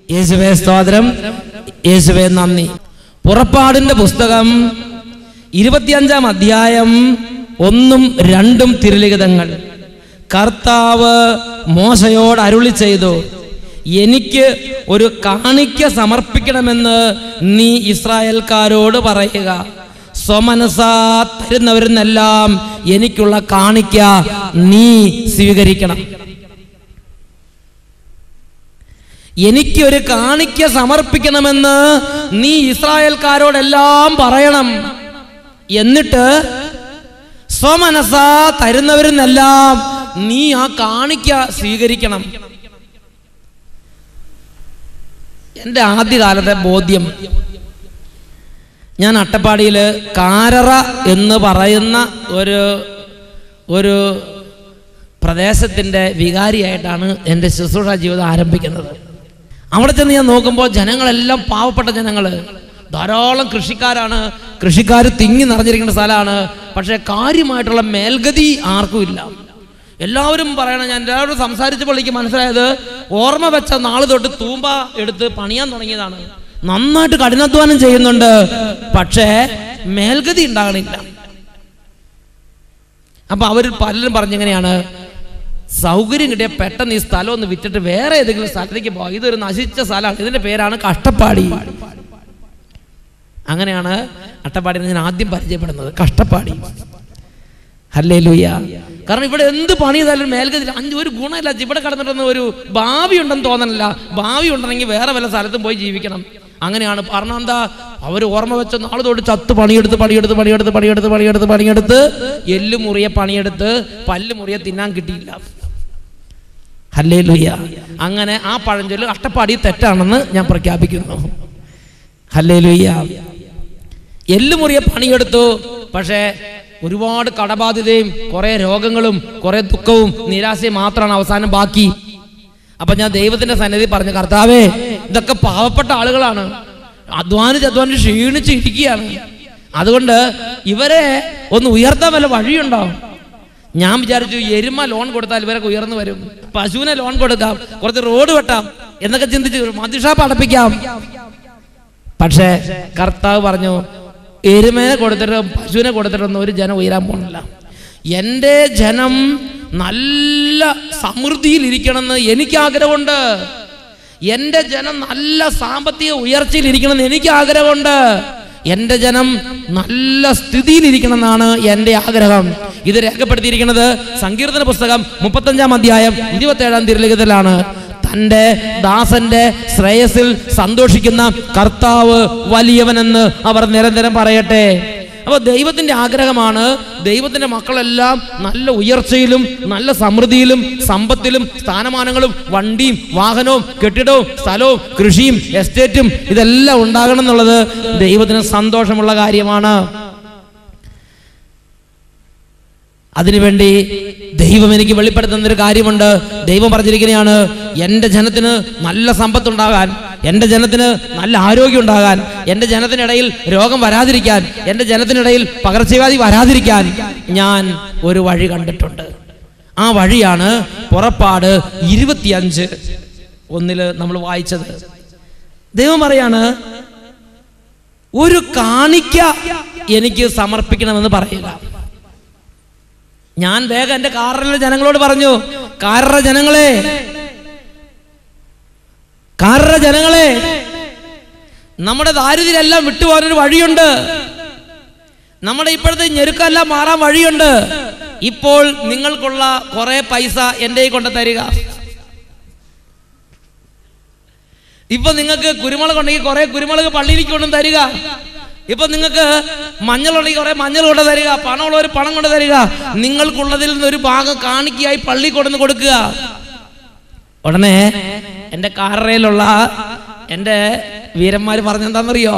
യേശുവേ സ്തോത്രം, യേശുവേ നന്ദി. പുറപ്പാടിന്റെ പുസ്തകം 25-ാം അധ്യായം 1-2 തിരുലിഖിതങ്ങൾ. കർത്താവ് മോശയോട് അരുളി ചെയ്തു, എനിക്ക് ഒരു കാണിക്ക സമർപ്പിക്കണമെന്ന് നീ ഇസ്രായേൽക്കാരോട് പറയുക. സ്വമനസാ തരുന്നവരെന്നെല്ലാം എനിക്കുള്ള കാണിക്ക നീ സ്വീകരിക്കണം. എനിക്കൊരു കാണിക്ക സമർപ്പിക്കണമെന്ന് നീ ഇസ്രായേൽക്കാരോടെല്ലാം പറയണം. എന്നിട്ട് സ്വമനസാ തരുന്നവരെന്നെല്ലാം നീ ആ കാണിക്ക സ്വീകരിക്കണം. എൻ്റെ ആദ്യകാലത്തെ ബോധ്യം, ഞാൻ അട്ടപ്പാടിയിൽ കാരറ എന്ന് പറയുന്ന ഒരു പ്രദേശത്തിൻ്റെ വികാരിയായിട്ടാണ് എൻ്റെ ശുശ്രൂഷ ജീവിതം ആരംഭിക്കുന്നത്. അവിടെ ചെന്ന് ഞാൻ നോക്കുമ്പോൾ ജനങ്ങളെല്ലാം പാവപ്പെട്ട ജനങ്ങൾ, ധാരാളം കൃഷിക്കാരാണ്, കൃഷിക്കാർ തിങ്ങി നിറഞ്ഞിരിക്കുന്ന സ്ഥലമാണ്. പക്ഷേ കാര്യമായിട്ടുള്ള മേൽഗതി ആർക്കും ഇല്ല. എല്ലാവരും പറയണം, ഞാൻ എല്ലാവരും സംസാരിച്ചപ്പോൾ എനിക്ക് മനസ്സിലായത്, ഓർമ്മ വെച്ച നാൾ തൊട്ട് തൂമ്പ എടുത്ത് പണിയാൻ തുടങ്ങിയതാണ്. നന്നായിട്ട് കഠിനാധ്വാനം ചെയ്യുന്നുണ്ട്, പക്ഷേ മേൽഗതി ഉണ്ടാകണില്ല. അപ്പൊ അവർ പലരും പറഞ്ഞെങ്ങനെയാണ്, സൗകര്യം കിട്ടിയ പെട്ടെന്ന് ഈ സ്ഥലം ഒന്ന് വിറ്റിട്ട് വേറെ ഏതെങ്കിലും സ്ഥലത്തേക്ക് പോകാം, ഇതൊരു നശിച്ച സ്ഥലമാണ്, ഇതിന്റെ പേരാണ് കഷ്ടപ്പാടി. അങ്ങനെയാണ് അട്ടപ്പാടിനെ ഞാൻ ആദ്യം പരിചയപ്പെടുന്നത്, കഷ്ടപ്പാടി. ഹല്ലേലൂയ. കാരണം ഇവിടെ എന്ത് പണി ചെയ്താലും മേൽഗതി ഒരു ഗുണമില്ല. ഇവിടെ കിടന്നിട്ടൊന്നും ഒരു ഭാവി ഉണ്ടെന്ന് തോന്നണില്ല. ഭാവി ഉണ്ടെങ്കിൽ വേറെ വല്ല സ്ഥലത്തും പോയി ജീവിക്കണം. അങ്ങനെയാണ്. കാരണം എന്താ, അവർ ഓർമ്മ വെച്ച നാളെ തൊട്ട് ചത്ത് പണിയെടുത്ത് എല്ല് മുറിയെ പണിയെടുത്ത് പല്ല് മുറിയെ തിന്നാൻ കിട്ടിയില്ല. ഹല്ലേലൂയ. അങ്ങനെ ആ പഴഞ്ചൊല്ല് അട്ടപ്പാടി തെറ്റാണെന്ന് ഞാൻ പ്രഖ്യാപിക്കുന്നു. ഹല്ലേലൂയ. എല്ല് മുറിയെ പണിയെടുത്തു, പക്ഷേ ഒരുപാട് കടബാധ്യതയും കുറെ രോഗങ്ങളും കുറെ ദുഃഖവും നിരാശയും മാത്രമാണ് അവസാനം ബാക്കി. അപ്പൊ ഞാൻ ദൈവത്തിന്റെ സന്നിധി പറഞ്ഞു, കർത്താവേ, ഇതൊക്കെ പാവപ്പെട്ട ആളുകളാണ്, അധ്വാനിച്ച് ക്ഷീണിച്ച് ഇരിക്കുകയാണ്. അതുകൊണ്ട് ഇവരെ ഒന്ന് ഉയർത്താൻ വല്ല വഴിയുണ്ടോ? ഞാൻ വിചാരിച്ചു, എരുമ ലോൺ കൊടുത്താൽ ഇവരൊക്കെ ഉയർന്നു വരും, പശുവിനെ ലോൺ കൊടുക്കാം, കുറച്ച് റോഡ് വെട്ടാം എന്നൊക്കെ ചിന്തിച്ച് മദ്യഷാപ്പ് അടപ്പിക്കാം. പക്ഷേ കർത്താവ് പറഞ്ഞു, എരുമേനെ കൊടുത്തിട്ടും പശുവിനെ കൊടുത്തിട്ടൊന്നും ഒരു ജനം ഉയരാൻ പോണില്ല. എൻ്റെ ജനം നല്ല സമൃദ്ധിയിൽ ഇരിക്കണമെന്ന് എനിക്ക് ആഗ്രഹമുണ്ട്. എൻ്റെ ജനം നല്ല സാമ്പത്തിക ഉയർച്ചയിൽ ഇരിക്കണമെന്ന് എനിക്ക് ആഗ്രഹമുണ്ട്. എൻ്റെ ജനം നല്ല സ്ഥിതിയിലിരിക്കണം എന്നാണ് എൻ്റെ ആഗ്രഹം. ഇത് രേഖപ്പെടുത്തിയിരിക്കുന്നത് സങ്കീർത്തന പുസ്തകം 35-ാം അധ്യായം 27-ാം തിരുലിഖിതത്തിലാണ്. തൻ്റെ ദാസന്റെ ശ്രേയസിൽ സന്തോഷിക്കുന്ന കർത്താവ് വലിയവനെന്ന് അവർ നിരന്തരം പറയട്ടെ. അപ്പൊ ദൈവത്തിന്റെ ആഗ്രഹമാണ് ദൈവത്തിന്റെ മക്കളെല്ലാം നല്ല ഉയർച്ചയിലും നല്ല സമൃദ്ധിയിലും സമ്പത്തിലും സ്ഥാനമാനങ്ങളും വണ്ടിയും വാഹനവും കെട്ടിടവും സ്ഥലവും കൃഷിയും എസ്റ്റേറ്റും ഇതെല്ലാം ഉണ്ടാകണം എന്നുള്ളത് ദൈവത്തിന് സന്തോഷമുള്ള കാര്യമാണ്. അതിനുവേണ്ടി ദൈവം എനിക്ക് വെളിപ്പെടുത്തുന്നൊരു കാര്യമുണ്ട്. ദൈവം പറഞ്ഞിരിക്കുകയാണ്, എൻ്റെ ജനത്തിന് നല്ല സമ്പത്തുണ്ടാകാൻ, എൻ്റെ ജനത്തിന് നല്ല ആരോഗ്യം ഉണ്ടാകാൻ, എൻ്റെ ജനത്തിനിടയിൽ രോഗം വരാതിരിക്കാൻ, എൻ്റെ ജനത്തിനിടയിൽ പകർച്ചവ്യാധി വരാതിരിക്കാൻ ഞാൻ ഒരു വഴി കണ്ടിട്ടുണ്ട്. ആ വഴിയാണ് പുറപ്പാട് 25:1 നമ്മൾ വായിച്ചത്. ദൈവം പറയാണ്, ഒരു കാണിക്ക എനിക്ക് സമർപ്പിക്കണമെന്ന് പറയുക. ഞാൻ വേഗം എൻ്റെ കാറിലെ ജനങ്ങളോട് പറഞ്ഞു, കാറ ജനങ്ങളെ, നമ്മുടെ ദാരിദ്ര്യമെല്ലാം വിട്ടുപോകാനൊരു വഴിയുണ്ട്. നമ്മുടെ ഇപ്പോഴത്തെ ഞെരുക്കെല്ലാം മാറാൻ വഴിയുണ്ട്. ഇപ്പോൾ നിങ്ങൾക്കുള്ള കുറെ പൈസ എൻ്റെ കൊണ്ട് തരിക. ഇപ്പൊ നിങ്ങൾക്ക് കുരുമുളക് ഉണ്ടെങ്കിൽ കുറെ കുരുമുളക് പള്ളിയിലേക്ക് കൊണ്ടും തരിക. ഇപ്പൊ നിങ്ങൾക്ക് മഞ്ഞളുണ്ടെങ്കിൽ കുറെ മഞ്ഞൾ കൊണ്ട് തരിക. പണമുള്ളവർ പണം കൊണ്ട് തരിക. നിങ്ങൾക്കുള്ളതിൽ നിന്നൊരു ഭാഗം കാണിക്കയായി പള്ളി കൊണ്ടുവന്ന് കൊടുക്കുക. ഉടനെ എൻ്റെ കാറയിലുള്ള എൻ്റെ വീരന്മാര് പറഞ്ഞെന്താണെന്നറിയോ?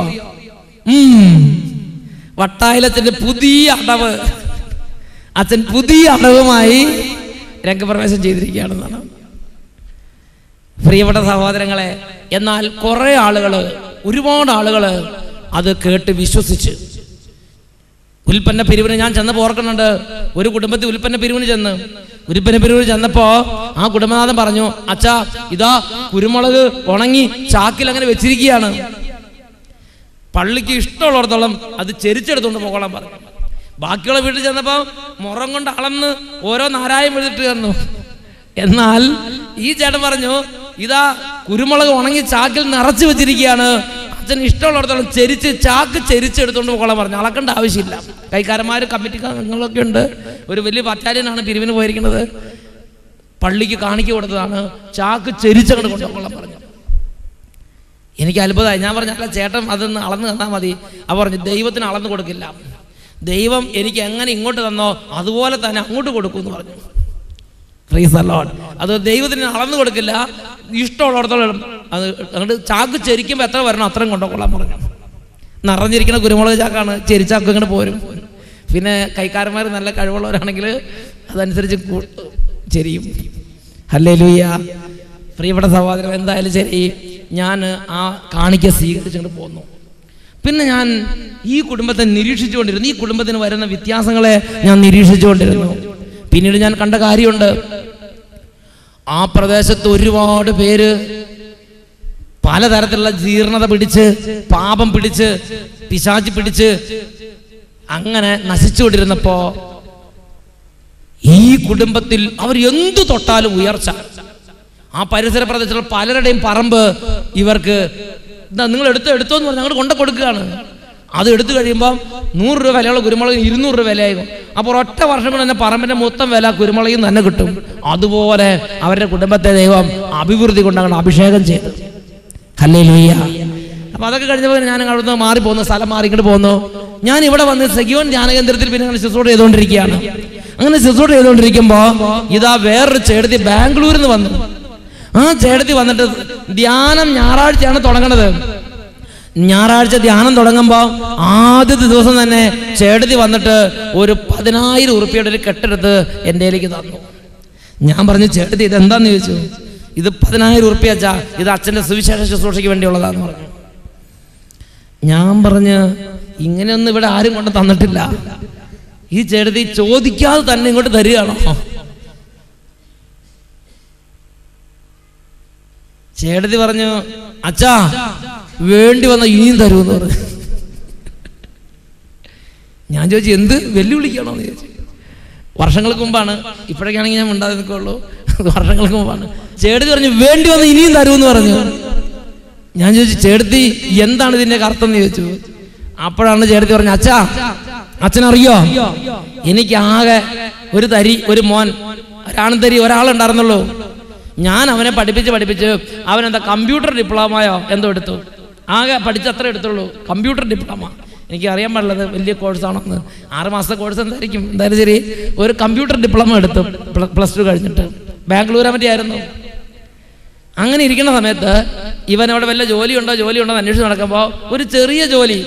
വട്ടായിലച്ഛൻ്റെ പുതിയ അടവ്, അച്ഛൻ പുതിയ അടവുമായി രംഗപ്രവേശം ചെയ്തിരിക്കുകയാണെന്നാണ്. പ്രിയപ്പെട്ട സഹോദരങ്ങളെ, എന്നാൽ കുറെ ആളുകള്, ഒരുപാട് ആളുകള് അത് കേട്ട് വിശ്വസിച്ച് ഉൽപ്പന്ന പിരിവിന് ഞാൻ ചെന്നപ്പോൾ ഓർക്കുന്നുണ്ട്. ഒരു കുടുംബത്തിൽ ഉൽപ്പന്ന പിരിവിന് ചെന്ന് കുരിപ്പനപ്പെരൂർ ചെന്നപ്പോ ആ കുടുംബനാഥൻ പറഞ്ഞു, അച്ഛാ ഇതാ കുരുമുളക് ഉണങ്ങി ചാക്കിൽ അങ്ങനെ വെച്ചിരിക്കുകയാണ്, പള്ളിക്ക് ഇഷ്ടമുള്ളിടത്തോളം അത് ചെരിച്ചെടുത്തോണ്ട് പോകണം പറഞ്ഞു. ബാക്കിയുള്ള വീട്ടിൽ ചെന്നപ്പോ മുറം കൊണ്ട് അളന്ന് ഓരോ നാരായം എഴുതിട്ട് തന്നു. എന്നാൽ ഈ ചേട്ടൻ പറഞ്ഞു, ഇതാ കുരുമുളക് ഉണങ്ങി ചാക്കിൽ നിറച്ചു വെച്ചിരിക്കുകയാണ്, അച്ഛൻ ഇഷ്ടമുള്ളിടത്തോളം ചാക്ക് ചെരിച്ചെടുത്തോണ്ട് പോകണം പറഞ്ഞു. അളക്കേണ്ട ആവശ്യമില്ല. കൈക്കാരന്മാർ കമ്മിറ്റി അംഗങ്ങളൊക്കെ ഉണ്ട്. ഒരു വലിയ ബറ്റാലിയനാണ് പിരിവിന് പോയിരിക്കുന്നത്. പള്ളിക്ക് കാണിക്ക കൊടുത്തതാണ്, ചാക്ക് ചെരിച്ചങ്ങോട്ട് കൊണ്ടുപോകണം പറഞ്ഞു. എനിക്ക് അത്ഭുതമായി. ഞാൻ പറഞ്ഞ ചേട്ടൻ അതൊന്ന് അളന്ന് തന്നാൽ മതി. അവ പറഞ്ഞു, ദൈവത്തിന് അളന്ന് കൊടുക്കില്ല, ദൈവം എനിക്ക് എങ്ങനെ ഇങ്ങോട്ട് തന്നോ അതുപോലെ തന്നെ അങ്ങോട്ട് കൊടുക്കും എന്ന് പറഞ്ഞു. Praise the lord. അത് ദൈവത്തിന് അളന്ന് കൊടുക്കില്ല, ഇഷ്ടമുള്ളിടത്തോളം അത് അങ്ങോട്ട് ചാക്ക് ചെരിക്കുമ്പോൾ എത്ര വരണോ അത്രയും കൊണ്ടുകൊള്ളാൻ പറഞ്ഞു. നിറഞ്ഞിരിക്കുന്ന കുരുമുളക് ചാക്കാണ്, ചെരിച്ചാക്ക് ഇങ്ങോട്ട് പോരും. പിന്നെ കൈക്കാരന്മാർ നല്ല കഴിവുള്ളവരാണെങ്കിൽ അതനുസരിച്ച് ചെരിയും. ഹല്ലേലൂയ. പ്രിയപ്പെട്ട സഹോദരൻ, എന്തായാലും ശരി, ഞാൻ ആ കാണിക്ക സ്വീകരിച്ചുകൊണ്ട് പോന്നു. പിന്നെ ഞാൻ ഈ കുടുംബത്തെ നിരീക്ഷിച്ചുകൊണ്ടിരുന്നു. ഈ കുടുംബത്തിന് വരുന്ന വ്യത്യാസങ്ങളെ ഞാൻ നിരീക്ഷിച്ചുകൊണ്ടിരുന്നു. പിന്നീട് ഞാൻ കണ്ട കാര്യമുണ്ട്, ആ പ്രദേശത്ത് ഒരുപാട് പേര് പലതരത്തിലുള്ള ജീർണത പിടിച്ച്, പാപം പിടിച്ച്, പിശാച് പിടിച്ച് അങ്ങനെ നശിച്ചുകൊണ്ടിരുന്നപ്പോ ഈ കുടുംബത്തിൽ അവർ എന്തു തൊട്ടാലും ഉയർച്ച. ആ പരിസര പ്രദേശത്തുള്ള പലരുടെയും പറമ്പ് ഇവർക്ക് നിങ്ങൾ എടുത്തോന്ന് പറഞ്ഞ് അങ്ങോട്ട് കൊണ്ടു കൊടുക്കുകയാണ്. അത് എടുത്തു കഴിയുമ്പോൾ 100 രൂപ വിലയുള്ള കുരുമുളക് 200 രൂപ വിലയാകും. അപ്പോൾ ഒറ്റ വർഷം കൊണ്ട് തന്നെ പറമ്പിന്റെ മൊത്തം വില കുരുമുളകിൽ തന്നെ കിട്ടും. അതുപോലെ അവരുടെ കുടുംബത്തെ ദൈവം അഭിവൃദ്ധി കൊണ്ടങ്ങനെ അഭിഷേകം ചെയ്തു. ഹല്ലേലൂയ. അപ്പൊ അതൊക്കെ കഴിഞ്ഞപ്പോൾ ഞാൻ അവിടുന്ന് മാറിപ്പോന്നു, സ്ഥലം മാറി ഇങ്ങോട്ട് പോന്നു. ഞാൻ ഇവിടെ വന്ന് സെഹിയോൻ ധ്യാനകേന്ദ്രത്തിൽ പിന്നെ അങ്ങനെ ശുശ്രൂഷ ചെയ്തുകൊണ്ടിരിക്കുകയാണ്. അങ്ങനെ ശുശ്രൂഷ ചെയ്തുകൊണ്ടിരിക്കുമ്പോ ഇതാ വേറൊരു ചേട്ടത്തി ബാംഗ്ലൂരിൽ നിന്ന് വന്നു. ആ ചേട്ടത്തി വന്നിട്ട് ധ്യാനം ഞായറാഴ്ചയാണ് തുടങ്ങണത്. ഞായറാഴ്ച ധ്യാനം തുടങ്ങുമ്പോൾ ആദ്യത്തെ ദിവസം തന്നെ ചേട്ടത്തി വന്നിട്ട് ഒരു 10,000 ഉറുപ്പിയുടെ ഒരു കെട്ടെടുത്ത് എൻ്റെ കയ്യിലേക്ക് തന്നു. ഞാൻ പറഞ്ഞു, ചേട്ടത്തി ഇതെന്താന്ന് ചോദിച്ചു. ഇത് 10,000 ഉറുപ്പിയ അച്ഛാ, ഇത് അച്ഛൻ്റെ സുവിശേഷ ശുശ്രൂഷയ്ക്ക് വേണ്ടിയുള്ളതാന്ന് പറഞ്ഞു. ഞാൻ പറഞ്ഞ്, ഇങ്ങനെയൊന്നും ഇവിടെ ആരും കൊണ്ട് തന്നിട്ടില്ല. ഈ ചേട്ടത്തി ചോദിക്കാതെ തന്നെ ഇങ്ങോട്ട് തരികയാണോ? ചേട്ടത്തി പറഞ്ഞു, അച്ഛാ വേണ്ടി വന്ന ഇനിയും തരുമെന്ന് പറഞ്ഞു. ഞാൻ ചോദിച്ചു, എന്ത് വെല്ലുവിളിക്കണോ എന്ന് ചോദിച്ചു. വർഷങ്ങൾക്ക് മുമ്പാണ്, ഇപ്പോഴൊക്കെയാണെങ്കിൽ ഞാൻ മിണ്ടാതെ നിൽക്കുള്ളൂ. വർഷങ്ങൾക്ക് മുമ്പാണ്. ചേട്ടത്തി പറഞ്ഞു, വേണ്ടി വന്ന് ഇനിയും തരുമെന്ന് പറഞ്ഞു. ഞാൻ ചോദിച്ചു, ചേട്ടത്തി എന്താണ് ഇതിന്റെ അർത്ഥം എന്ന് ചോദിച്ചു. അപ്പോഴാണ് ചേട്ടത്തി പറഞ്ഞു, അച്ഛാ അച്ഛനറിയോ, എനിക്ക് ആകെ ഒരു മോൻ, ഒരാണുതരി ഒരാളുണ്ടായിരുന്നുള്ളൂ. ഞാൻ അവനെ പഠിപ്പിച്ച് അവനെന്താ കമ്പ്യൂട്ടർ ഡിപ്ലോമയോ എന്തോ എടുത്തു. ആകെ പഠിച്ചത്ര എടുത്തുള്ളൂ, കമ്പ്യൂട്ടർ ഡിപ്ലോമ. എനിക്ക് അറിയാൻ പാടില്ലത് വലിയ കോഴ്സാണെന്ന്. 6 മാസത്തെ കോഴ്സ് എന്തായിരിക്കും. എന്തായാലും ശരി, ഒരു കമ്പ്യൂട്ടർ ഡിപ്ലോമ എടുത്തു +2 കഴിഞ്ഞിട്ട്. ബാംഗ്ലൂരെ പറ്റിയായിരുന്നു. അങ്ങനെ ഇരിക്കുന്ന സമയത്ത് ഇവൻ അവിടെ വല്ല ജോലിയുണ്ടോ എന്ന് അന്വേഷിച്ച് നടക്കുമ്പോൾ ഒരു ചെറിയ ജോലി,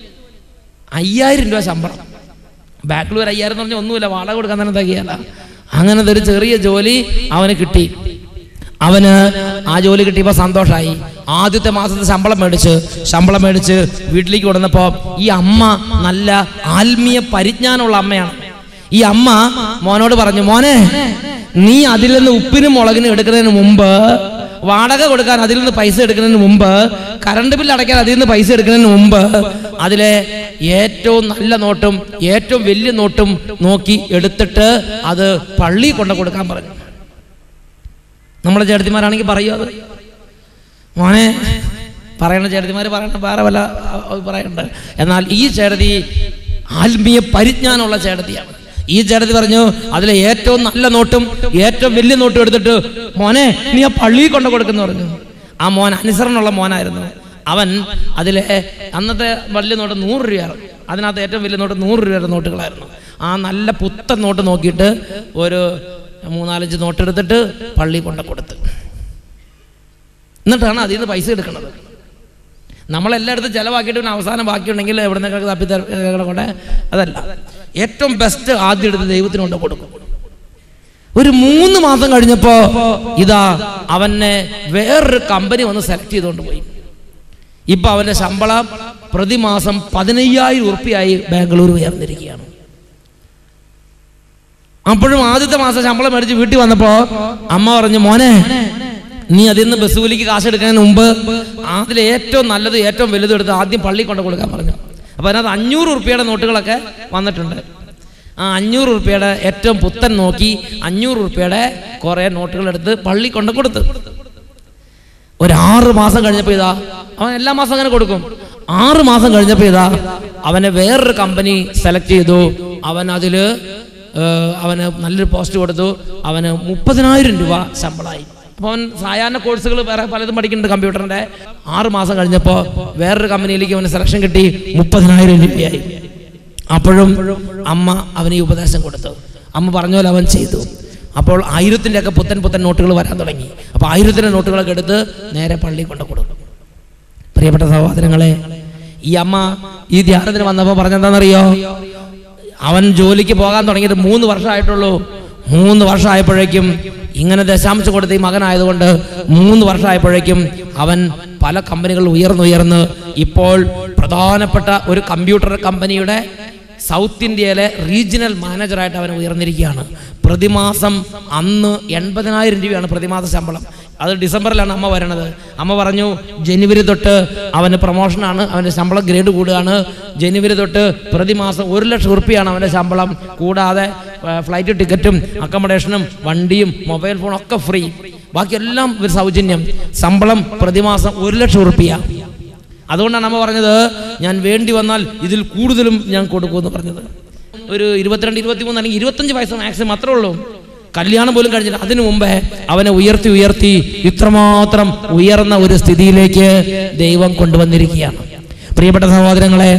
5,000 രൂപ ശമ്പളം. ബാംഗ്ലൂർ 5,000 എന്ന് പറഞ്ഞാൽ ഒന്നുമില്ല, വാടക കൊടുക്കാൻ തന്നെ തികയല്ല. അങ്ങനത്തെ ഒരു ചെറിയ ജോലി അവന് കിട്ടി. അവന് ആ ജോലി കിട്ടിയപ്പോൾ സന്തോഷമായി. ആദ്യത്തെ മാസത്തെ ശമ്പളം മേടിച്ച് വീട്ടിലേക്ക് കൊടുന്നപ്പോൾ ഈ അമ്മ നല്ല ആത്മീയ പരിജ്ഞാനമുള്ള അമ്മയാണ്. ഈ അമ്മ മോനോട് പറഞ്ഞു, മോനെ നീ അതിൽ നിന്ന് ഉപ്പിനും മുളകിനും എടുക്കുന്നതിന് മുമ്പ്, വാടക കൊടുക്കാൻ അതിൽ നിന്ന് പൈസ എടുക്കുന്നതിന് മുമ്പ്, കറണ്ട് ബില്ല് അടയ്ക്കാൻ അതിൽ നിന്ന് പൈസ എടുക്കുന്നതിന് മുമ്പ് അതിലെ ഏറ്റവും നല്ല നോട്ടും ഏറ്റവും വലിയ നോട്ടും നോക്കി എടുത്തിട്ട് അത് പള്ളിയിൽ കൊണ്ട് കൊടുക്കാൻ പറഞ്ഞു. നമ്മളെ ചേട്ടത്തിമാരാണെങ്കിൽ പറയുമോ അത്? മോനെ പറയണ ചേട്ടത്തിമാർ പറയണ വേറെ വല്ല അഭിപ്രായമുണ്ട്. എന്നാൽ ഈ ചേട്ടത്തി ആത്മീയ പരിജ്ഞാനമുള്ള ചേട്ടത്തിയാണ്. ഈ ചേട്ടത്തി പറഞ്ഞു, അതിലെ ഏറ്റവും നല്ല നോട്ടും ഏറ്റവും വലിയ നോട്ടും എടുത്തിട്ട് മോനെ നീ ആ പള്ളിയിൽ കൊണ്ട് കൊടുക്കുന്നു പറഞ്ഞു. ആ മോൻ അനുസരണമുള്ള മോനായിരുന്നു. അവൻ അതിലെ അന്നത്തെ വലിയ നോട്ട് 100 രൂപയാണ്. അതിനകത്ത് ഏറ്റവും വലിയ നോട്ട് 100 രൂപയുടെ നോട്ടുകളായിരുന്നു. ആ നല്ല പുത്തൻ നോട്ട് നോക്കിയിട്ട് ഒരു 3-4 നോട്ട് എടുത്തിട്ട് പള്ളി കൊണ്ട് കൊടുത്ത്, എന്നിട്ടാണ് അതിൽ നിന്ന് പൈസ എടുക്കുന്നത്. നമ്മളെല്ലായിടത്തും ചിലവാക്കിയിട്ട് പിന്നെ അവസാനം ബാക്കിയുണ്ടെങ്കിൽ എവിടെ നിന്നൊക്കെ തപ്പിത്തരടെ അതല്ല. ഏറ്റവും ബെസ്റ്റ് ആദ്യം എടുത്ത് ദൈവത്തിന് കൊണ്ട് കൊടുക്കും. ഒരു 3 മാസം കഴിഞ്ഞപ്പോൾ ഇതാ അവനെ വേറൊരു കമ്പനി വന്ന് സെലക്ട് ചെയ്തുകൊണ്ട് പോയി. ഇപ്പൊ അവന്റെ ശമ്പളം പ്രതിമാസം 15,000 ഉറുപ്പിയായി ബാംഗ്ലൂർ ഉയർന്നിരിക്കുകയാണ്. അപ്പോഴും ആദ്യത്തെ മാസം ശമ്പളം മേടിച്ച് വീട്ടിൽ വന്നപ്പോൾ അമ്മ പറഞ്ഞു, മോനെ നീ അതിൽ നിന്ന് ബസ് കൂലിക്ക് കാശ് എടുക്കുന്നതിന് മുമ്പ് അതിൽ ഏറ്റവും നല്ലത് ഏറ്റവും വലുത് എടുത്ത് ആദ്യം പള്ളി കൊണ്ട് കൊടുക്കാൻ പറഞ്ഞു. അപ്പോൾ അതിനകത്ത് 500 ഉറുപ്പിയുടെ നോട്ടുകളൊക്കെ വന്നിട്ടുണ്ട്. ആ 500 ഉറുപ്പിയുടെ ഏറ്റവും പുത്തൻ നോക്കി 500 ഉറുപ്പിയുടെ കുറേ നോട്ടുകളെടുത്ത് പള്ളി കൊണ്ട് കൊടുത്തു. ഒരു 6 മാസം കഴിഞ്ഞപ്പോൾ ഇതാ അവൻ എല്ലാ മാസം അങ്ങനെ കൊടുക്കും. 6 മാസം കഴിഞ്ഞപ്പോൾ ഇതാ അവനെ വേറൊരു കമ്പനി സെലക്ട് ചെയ്തു. അവന് നല്ലൊരു പോസ്റ്റ് കൊടുത്തു. അവന് 30,000 രൂപ ശമ്പളമായി. അപ്പോൾ അവൻ സാധാരണ കോഴ്സുകൾ വേറെ പലതും പഠിക്കുന്നുണ്ട് കമ്പ്യൂട്ടറിൻ്റെ. 6 മാസം കഴിഞ്ഞപ്പോൾ വേറൊരു കമ്പനിയിലേക്ക് അവന് സെലക്ഷൻ കിട്ടി. 30,000 രൂപയായി. അപ്പോഴും അമ്മ അവന് ഈ ഉപദേശം കൊടുത്തു. അമ്മ പറഞ്ഞ പോലെ അവൻ ചെയ്തു. അപ്പോൾ 1000-ൻ്റെ ഒക്കെ പുത്തൻ നോട്ടുകൾ വരാൻ തുടങ്ങി. അപ്പോൾ 1000-ൻ്റെ നോട്ടുകളൊക്കെ എടുത്ത് നേരെ പള്ളി കൊണ്ട് കൊടുക്കും. പ്രിയപ്പെട്ട സഹോദരങ്ങളെ, ഈ അമ്മ ഈ ധ്യാനത്തിന് വന്നപ്പോൾ പറഞ്ഞെന്താണെന്നറിയോ? അവൻ ജോലിക്ക് പോകാൻ തുടങ്ങിയിട്ട് 3 വർഷമായിട്ടുള്ളൂ. 3 വർഷമായപ്പോഴേക്കും ഇങ്ങനെ ദശാംശം കൊടുത്ത ഈ മകനായതുകൊണ്ട് 3 വർഷമായപ്പോഴേക്കും അവൻ പല കമ്പനികൾ ഉയർന്ന് ഇപ്പോൾ പ്രധാനപ്പെട്ട ഒരു കമ്പ്യൂട്ടർ കമ്പനിയുടെ സൗത്ത് ഇന്ത്യയിലെ റീജിയണൽ മാനേജറായിട്ട് അവൻ ഉയർന്നിരിക്കുകയാണ്. പ്രതിമാസം അന്ന് 80,000 രൂപയാണ് പ്രതിമാസ ശമ്പളം. അത് ഡിസംബറിലാണ് അമ്മ വരണത്. അമ്മ പറഞ്ഞു, ജനുവരി തൊട്ട് അവന് പ്രൊമോഷനാണ്, അവൻ്റെ ശമ്പളം ഗ്രേഡ് കൂടുകയാണ്. ജനുവരി തൊട്ട് പ്രതിമാസം 1,00,000 ഉറുപ്പിയാണ് അവൻ്റെ ശമ്പളം. കൂടാതെ ഫ്ലൈറ്റ് ടിക്കറ്റും അക്കോമഡേഷനും വണ്ടിയും മൊബൈൽ ഫോണും ഒക്കെ ഫ്രീ. ബാക്കിയെല്ലാം ഒരു സൗജന്യം. ശമ്പളം പ്രതിമാസം 1,00,000 ഉറുപ്പിയ. അതുകൊണ്ടാണ് അമ്മ പറഞ്ഞത്, ഞാൻ വേണ്ടി വന്നാൽ ഇതിൽ കൂടുതലും ഞാൻ കൊടുക്കുമെന്ന് പറഞ്ഞത്. ഒരു 22, 23 അല്ലെങ്കിൽ 25 വയസ്സ് മാക്സിമം അത്രേ ഉള്ളൂ. കല്യാണം പോലും കഴിഞ്ഞില്ല. അതിനു മുമ്പേ അവനെ ഉയർത്തി ഇത്രമാത്രം ഉയർന്ന ഒരു സ്ഥിതിയിലേക്ക് ദൈവം കൊണ്ടുവന്നിരിക്കുകയാണ്. പ്രിയപ്പെട്ട സഹോദരങ്ങളെ,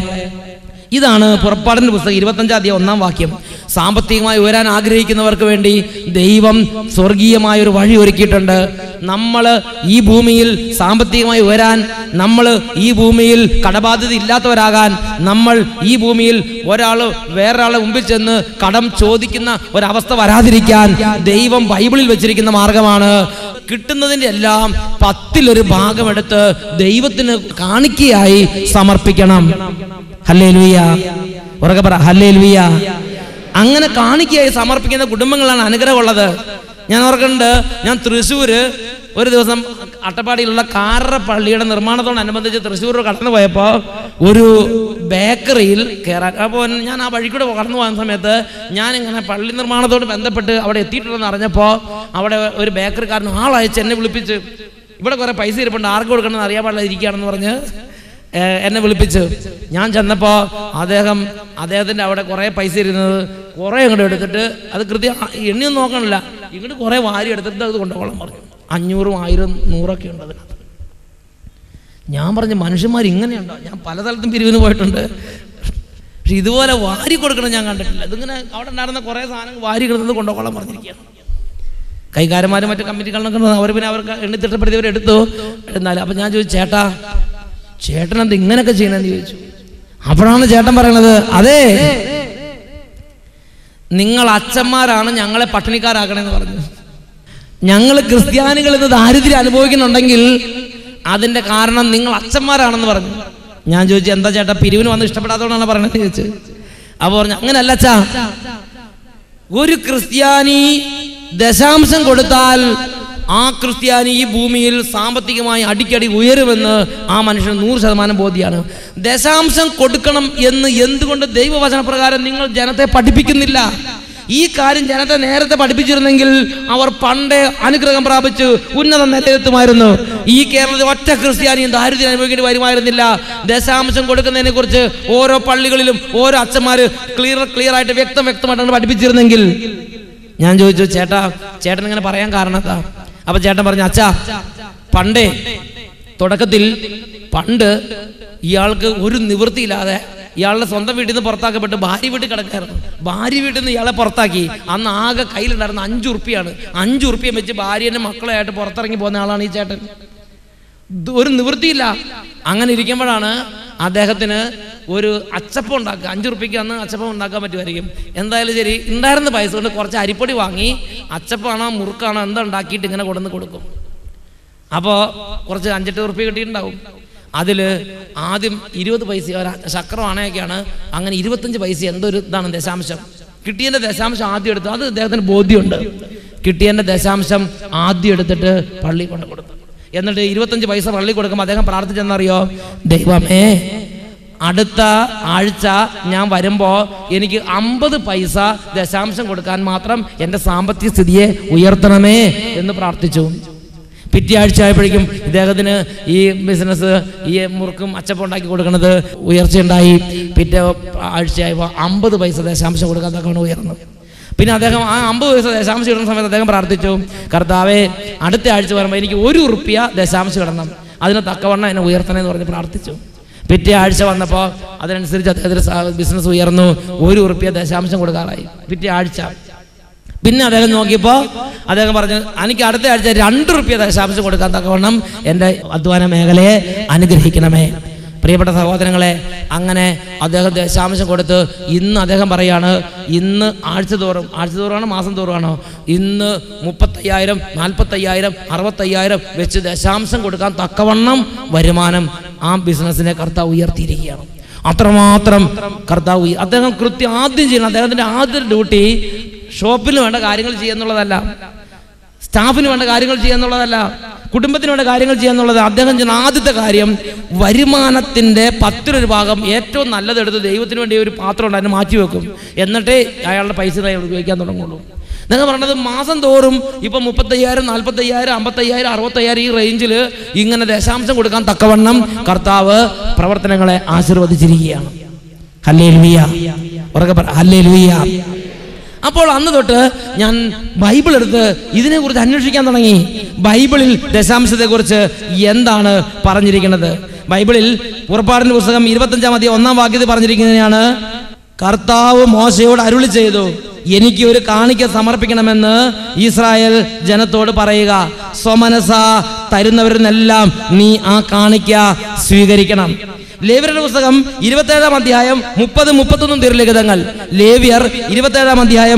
ഇതാണ് പുറപ്പാടിന്റെ പുസ്തകം 25-ാം അധ്യായം 1-ാം വാക്യം. സാമ്പത്തികമായി ഉയരാൻ ആഗ്രഹിക്കുന്നവർക്ക് വേണ്ടി ദൈവം സ്വർഗീയമായ ഒരു വഴി ഒരുക്കിയിട്ടുണ്ട്. നമ്മൾ ഈ ഭൂമിയിൽ സാമ്പത്തികമായി ഉയരാൻ, നമ്മൾ ഈ ഭൂമിയിൽ കടബാധ്യത ഇല്ലാത്തവരാകാൻ, നമ്മൾ ഈ ഭൂമിയിൽ വേറൊരാളെ മുമ്പിൽ ചെന്ന് കടം ചോദിക്കുന്ന ഒരവസ്ഥ വരാതിരിക്കാൻ ദൈവം ബൈബിളിൽ വെച്ചിരിക്കുന്ന മാർഗമാണ്. കിട്ടുന്നതിൻ്റെ എല്ലാം 10-ൽ1 ഭാഗമെടുത്ത് ദൈവത്തിന് കാണിക്കയായി സമർപ്പിക്കണം. ഹല്ലേലൂയ, ഉറക്കെ പറ ഹല്ലേലൂയ. അങ്ങനെ കാണിക്കയായി സമർപ്പിക്കുന്ന കുടുംബങ്ങളാണ് അനുഗ്രഹമുള്ളത്. ഞാൻ ഓർക്കുന്നുണ്ട്, ഞാൻ തൃശ്ശൂര് ഒരു ദിവസം അട്ടപ്പാടിയിലുള്ള കാറ പള്ളിയുടെ നിർമ്മാണത്തോടനുബന്ധിച്ച് തൃശ്ശൂർ കടന്നു പോയപ്പോൾ ഒരു ബേക്കറിയിൽ കയറാൻ, അപ്പോൾ ഞാൻ ആ വഴിക്കൂടെ കടന്നു പോകുന്ന സമയത്ത് ഞാനിങ്ങനെ പള്ളി നിർമ്മാണത്തോട് ബന്ധപ്പെട്ട് അവിടെ എത്തിയിട്ടുണ്ടെന്ന് അറിഞ്ഞപ്പോൾ അവിടെ ഒരു ബേക്കറിക്കാരൻ ആളയച്ച് എന്നെ വിളിപ്പിച്ച്, ഇവിടെ കുറേ പൈസ ഇരിപ്പുണ്ട്, ആർക്ക് കൊടുക്കണമെന്ന് അറിയാൻ പാടില്ല ഇരിക്കുകയാണെന്ന് പറഞ്ഞ് എന്നെ വിളിപ്പിച്ച്. ഞാൻ ചെന്നപ്പോൾ അദ്ദേഹത്തിൻ്റെ അവിടെ കുറേ പൈസ ഇരുന്നത് കുറേ ഇങ്ങോട്ട് എടുത്തിട്ട്, അത് കൃത്യം എണ്ണിയൊന്നും നോക്കണില്ല, ഇങ്ങോട്ട് കുറേ വാരി എടുത്തിട്ട് അത് കൊണ്ടുപോകണം പറഞ്ഞു. 500, 1000, 100 ഉണ്ട് അതിനകത്ത്. ഞാൻ പറഞ്ഞു, മനുഷ്യന്മാർ ഇങ്ങനെയുണ്ടോ? ഞാൻ പല സ്ഥലത്തും പിരിവിന് പോയിട്ടുണ്ട്, പക്ഷെ ഇതുപോലെ വാരി കൊടുക്കണം ഞാൻ കണ്ടിട്ടില്ല. ഇതിങ്ങനെ അവിടെ ഉണ്ടായിരുന്ന കുറേ സാധനങ്ങൾ വാരി കിടന്നത് കൊണ്ടുപോകണം പറഞ്ഞിരിക്കുകയാണ്. കൈകാരന്മാരും മറ്റു കമ്മിറ്റികളൊക്കെ അവർ പിന്നെ അവർക്ക് എണ്ണി തിട്ടപ്പെടുത്തിയവർ എടുത്തു. എന്നാലും അപ്പം ഞാൻ ചോദിച്ചു, ചേട്ടൻ എന്ത് ഇങ്ങനെയൊക്കെ ചെയ്യണമെന്ന് ചോദിച്ചു. അപ്പോഴാണ് ചേട്ടൻ പറയണത്, അതെ, നിങ്ങൾ അച്ഛന്മാരാണ് ഞങ്ങളെ പട്ടിണിക്കാരാക്കണമെന്ന് പറഞ്ഞു. ഞങ്ങൾ ക്രിസ്ത്യാനികൾ ഇന്ന് ദാരിദ്ര്യം അനുഭവിക്കുന്നുണ്ടെങ്കിൽ അതിൻ്റെ കാരണം നിങ്ങൾ അച്ഛന്മാരാണെന്ന് പറഞ്ഞു. ഞാൻ ചോദിച്ചു, എന്താ ചേട്ടാ പിരിവിന് വന്ന് ഇഷ്ടപ്പെടാത്തതുകൊണ്ടാണ് പറയണത് ചോദിച്ചു. അപ്പോൾ പറഞ്ഞു, അങ്ങനല്ല അച്ഛാ, ഒരു ക്രിസ്ത്യാനി ദശാംശം കൊടുത്താൽ ആ ക്രിസ്ത്യാനി ഈ ഭൂമിയിൽ സാമ്പത്തികമായി അടിക്കടി ഉയരുമെന്ന് ആ മനുഷ്യന് 100% ബോധ്യമാണ്. ദശാംശം കൊടുക്കണം എന്ന് എന്തുകൊണ്ട് ദൈവവചനപ്രകാരം നിങ്ങൾ ജനത്തെ പഠിപ്പിക്കുന്നില്ല? ഈ കാര്യം ജനത്തെ നേരത്തെ പഠിപ്പിച്ചിരുന്നെങ്കിൽ അവർ പണ്ടേ അനുഗ്രഹം പ്രാപിച്ച് ഉന്നത നിലയിലെത്തുമായിരുന്നു. ഈ കേരളത്തിൽ ഒറ്റ ക്രിസ്ത്യാനിയും ദാരിദ്ര്യം അനുഭവിക്കേണ്ടി വരുമായിരുന്നില്ല. ദശാംശം കൊടുക്കുന്നതിനെ കുറിച്ച് ഓരോ പള്ളികളിലും ഓരോ അച്ഛന്മാര് ക്ലിയർ ആയിട്ട് വ്യക്തമായിട്ടാണ് പഠിപ്പിച്ചിരുന്നെങ്കിൽ. ഞാൻ ചോദിച്ചു, ചേട്ടൻ ഇങ്ങനെ പറയാൻ കാരണം എന്താ? അപ്പൊ ചേട്ടൻ പറഞ്ഞു, അച്ഛാ, തുടക്കത്തിൽ ഇയാൾക്ക് ഒരു നിവൃത്തിയില്ലാതെ ഇയാളുടെ സ്വന്തം വീട്ടിൽ നിന്ന് പുറത്താക്കപ്പെട്ട് ഭാര്യ വീട്ടിൽ കിടക്കായിരുന്നു. ഭാര്യ വീട്ടിൽ നിന്ന് ഇയാളെ പുറത്താക്കി. അന്ന് ആകെ കയ്യിലുണ്ടായിരുന്ന 5 ഉറുപ്പിയാണ്. 5 ഉറുപ്പിയും വെച്ച് ഭാര്യനെ മക്കളെയായിട്ട് പുറത്തിറങ്ങി പോകുന്ന ആളാണ് ഈ ചേട്ടൻ. ഒരു നിവൃത്തിയില്ല. അങ്ങനെ ഇരിക്കുമ്പോഴാണ് അദ്ദേഹത്തിന് ഒരു അച്ചപ്പം ഉണ്ടാക്കുക. 5 ഉറുപ്പിക്ക് അന്ന് അച്ചപ്പം ഉണ്ടാക്കാൻ പറ്റുമായിരിക്കും. എന്തായാലും ശരി, ഉണ്ടായിരുന്ന പൈസ കൊണ്ട് കുറച്ച് അരിപ്പൊടി വാങ്ങി അച്ചപ്പാണോ മുറുക്കാണോ എന്താ ഉണ്ടാക്കിയിട്ട് ഇങ്ങനെ കൊടുക്കും. അപ്പോൾ കുറച്ച് 5-8 ഉറുപ്പിക കിട്ടിയിട്ടുണ്ടാവും. അതിൽ ആദ്യം 20 പൈസ ശക്രമാണയൊക്കെയാണ്. അങ്ങനെ 25 പൈസ എന്തൊരു ഇതാണ് ദശാംശം. കിട്ടിയതിൻ്റെ ദശാംശം ആദ്യം എടുത്തു. അത് അദ്ദേഹത്തിന് ബോധ്യമുണ്ട്. കിട്ടിയതിൻ്റെ ദശാംശം ആദ്യം എടുത്തിട്ട് പള്ളി കൊണ്ട് കൊടുത്തു. എന്നിട്ട് 25 പൈസ പള്ളി കൊടുക്കുമ്പോൾ അദ്ദേഹം പ്രാർത്ഥിച്ചെന്നറിയോ? ദൈവമേ, അടുത്ത ആഴ്ച ഞാൻ വരുമ്പോൾ എനിക്ക് 50 പൈസ ദശാംശം കൊടുക്കാൻ മാത്രം എൻ്റെ സാമ്പത്തിക സ്ഥിതിയെ ഉയർത്തണമേ എന്ന് പ്രാർത്ഥിച്ചു. പിറ്റേ ആഴ്ച ആയപ്പോഴേക്കും ഇദ്ദേഹത്തിന് ഈ ബിസിനസ്, ഈ മുറുക്കും അച്ചപ്പം ഉണ്ടാക്കി കൊടുക്കുന്നത് ഉയർച്ചയുണ്ടായി. പിറ്റേ ആഴ്ചയായപ്പോൾ 50 പൈസ ദശാംശം കൊടുക്കാൻ തക്കവണ്ണം ഉയർന്നു. പിന്നെ അദ്ദേഹം ആ 50 പൈസ ദശാംശം ഇടുന്ന സമയത്ത് അദ്ദേഹം പ്രാർത്ഥിച്ചു, കർത്താവേ, അടുത്ത ആഴ്ച വരുമ്പോൾ എനിക്ക് 1 ഉറുപ്പ്യ ദശാംശം ഇടണം, അതിന് തക്കവണ്ണം എന്നെ ഉയർത്തണമെന്ന് പറഞ്ഞ് പ്രാർത്ഥിച്ചു. പിറ്റേ ആഴ്ച വന്നപ്പോൾ അതിനനുസരിച്ച് അദ്ദേഹത്തിൻ്റെ ബിസിനസ് ഉയർന്നു. 1 ഉറുപ്പ്യ ദശാംശം കൊടുക്കാറായി പിറ്റേ ആഴ്ച. പിന്നെ അദ്ദേഹം നോക്കിയപ്പോൾ അദ്ദേഹം പറഞ്ഞു, എനിക്ക് അടുത്ത ആഴ്ച 2 ഉറുപ്പ്യ ദശാംശം കൊടുക്കാൻ തക്കവണ്ണം എൻ്റെ അധ്വാന മേഖലയെ അനുഗ്രഹിക്കണമേ. പ്രിയപ്പെട്ട സഹോദരങ്ങളെ, അങ്ങനെ അദ്ദേഹം ദശാംശം കൊടുത്ത് ഇന്ന് അദ്ദേഹം പറയാണ്, ഇന്ന് ആഴ്ചതോറാണോ മാസം തോറുമാണോ, ഇന്ന് 35,000, 45,000, 60,000 വെച്ച് ദശാംശം കൊടുക്കാൻ തക്കവണ്ണം വരുമാനം ആ ബിസിനസ്സിനെ കർത്താവ് ഉയർത്തിയിരിക്കുകയാണ്. അത്രമാത്രം കർത്താവ് അദ്ദേഹം ആദ്യം ചെയ്യണം. അദ്ദേഹത്തിൻ്റെ ആദ്യ ഡ്യൂട്ടി ഷോപ്പിൽ വേണ്ട കാര്യങ്ങൾ ചെയ്യുന്നുള്ളതല്ല, സ്റ്റാഫിന് വേണ്ട കാര്യങ്ങൾ ചെയ്യുന്നുള്ളതല്ല, കുടുംബത്തിന് വേണ്ട കാര്യങ്ങൾ ചെയ്യാന്നുള്ളത്. അദ്ദേഹം ചെയ്യുന്ന ആദ്യത്തെ കാര്യം വരുമാനത്തിൻ്റെ 10 ഭാഗം ഏറ്റവും നല്ലതെടുത്ത് ദൈവത്തിന് വേണ്ടി ഒരു പാത്രം ഉണ്ട്, അതിന് മാറ്റി വെക്കും. എന്നിട്ടേ അയാളുടെ പൈസ അയാൾ ഉപയോഗിക്കാൻ തുടങ്ങുള്ളൂ. നിങ്ങൾ പറഞ്ഞത് മാസം തോറും ഇപ്പം 35,000, 45,000, 55,000, 60,000 ഈ റേഞ്ചിൽ ഇങ്ങനെ ദശാംശം കൊടുക്കാൻ തക്കവണ്ണം കർത്താവ് പ്രവർത്തനങ്ങളെ ആശീർവദിച്ചിരിക്കുകയാണ്. ഹല്ലേലൂയ, ഉറക്കെ പറ ഹല്ലേലൂയ. അപ്പോൾ അന്ന് തൊട്ട് ഞാൻ ബൈബിൾ എടുത്ത് ഇതിനെക്കുറിച്ച് അന്വേഷിക്കാൻ തുടങ്ങി. ബൈബിളിൽ ദശാംശത്തെക്കുറിച്ച് എന്താണ് പറഞ്ഞിരിക്കുന്നത്? ബൈബിളിൽ പുറപ്പാടിന്റെ പുസ്തകം 25-ാം അധ്യായം 1-ാം വാക്യത്തിൽ പറഞ്ഞിരിക്കുന്നതാണ്, കർത്താവ് മോശയോട് അരുളി ചെയ്തു, എനിക്ക് ഒരു കാണിക്ക സമർപ്പിക്കണമെന്ന് ഇസ്രായേൽ ജനത്തോട് പറയുക. സ്വമനസ തരുന്നവരിനെല്ലാം നീ ആ കാണിക്ക സ്വീകരിക്കണം. ലേവ്യരുടെ പുസ്തകം 27-ാം അധ്യായം 30-31 തിരുലിഖിതങ്ങൾ. ലേവ്യർ 27-ാം അധ്യായം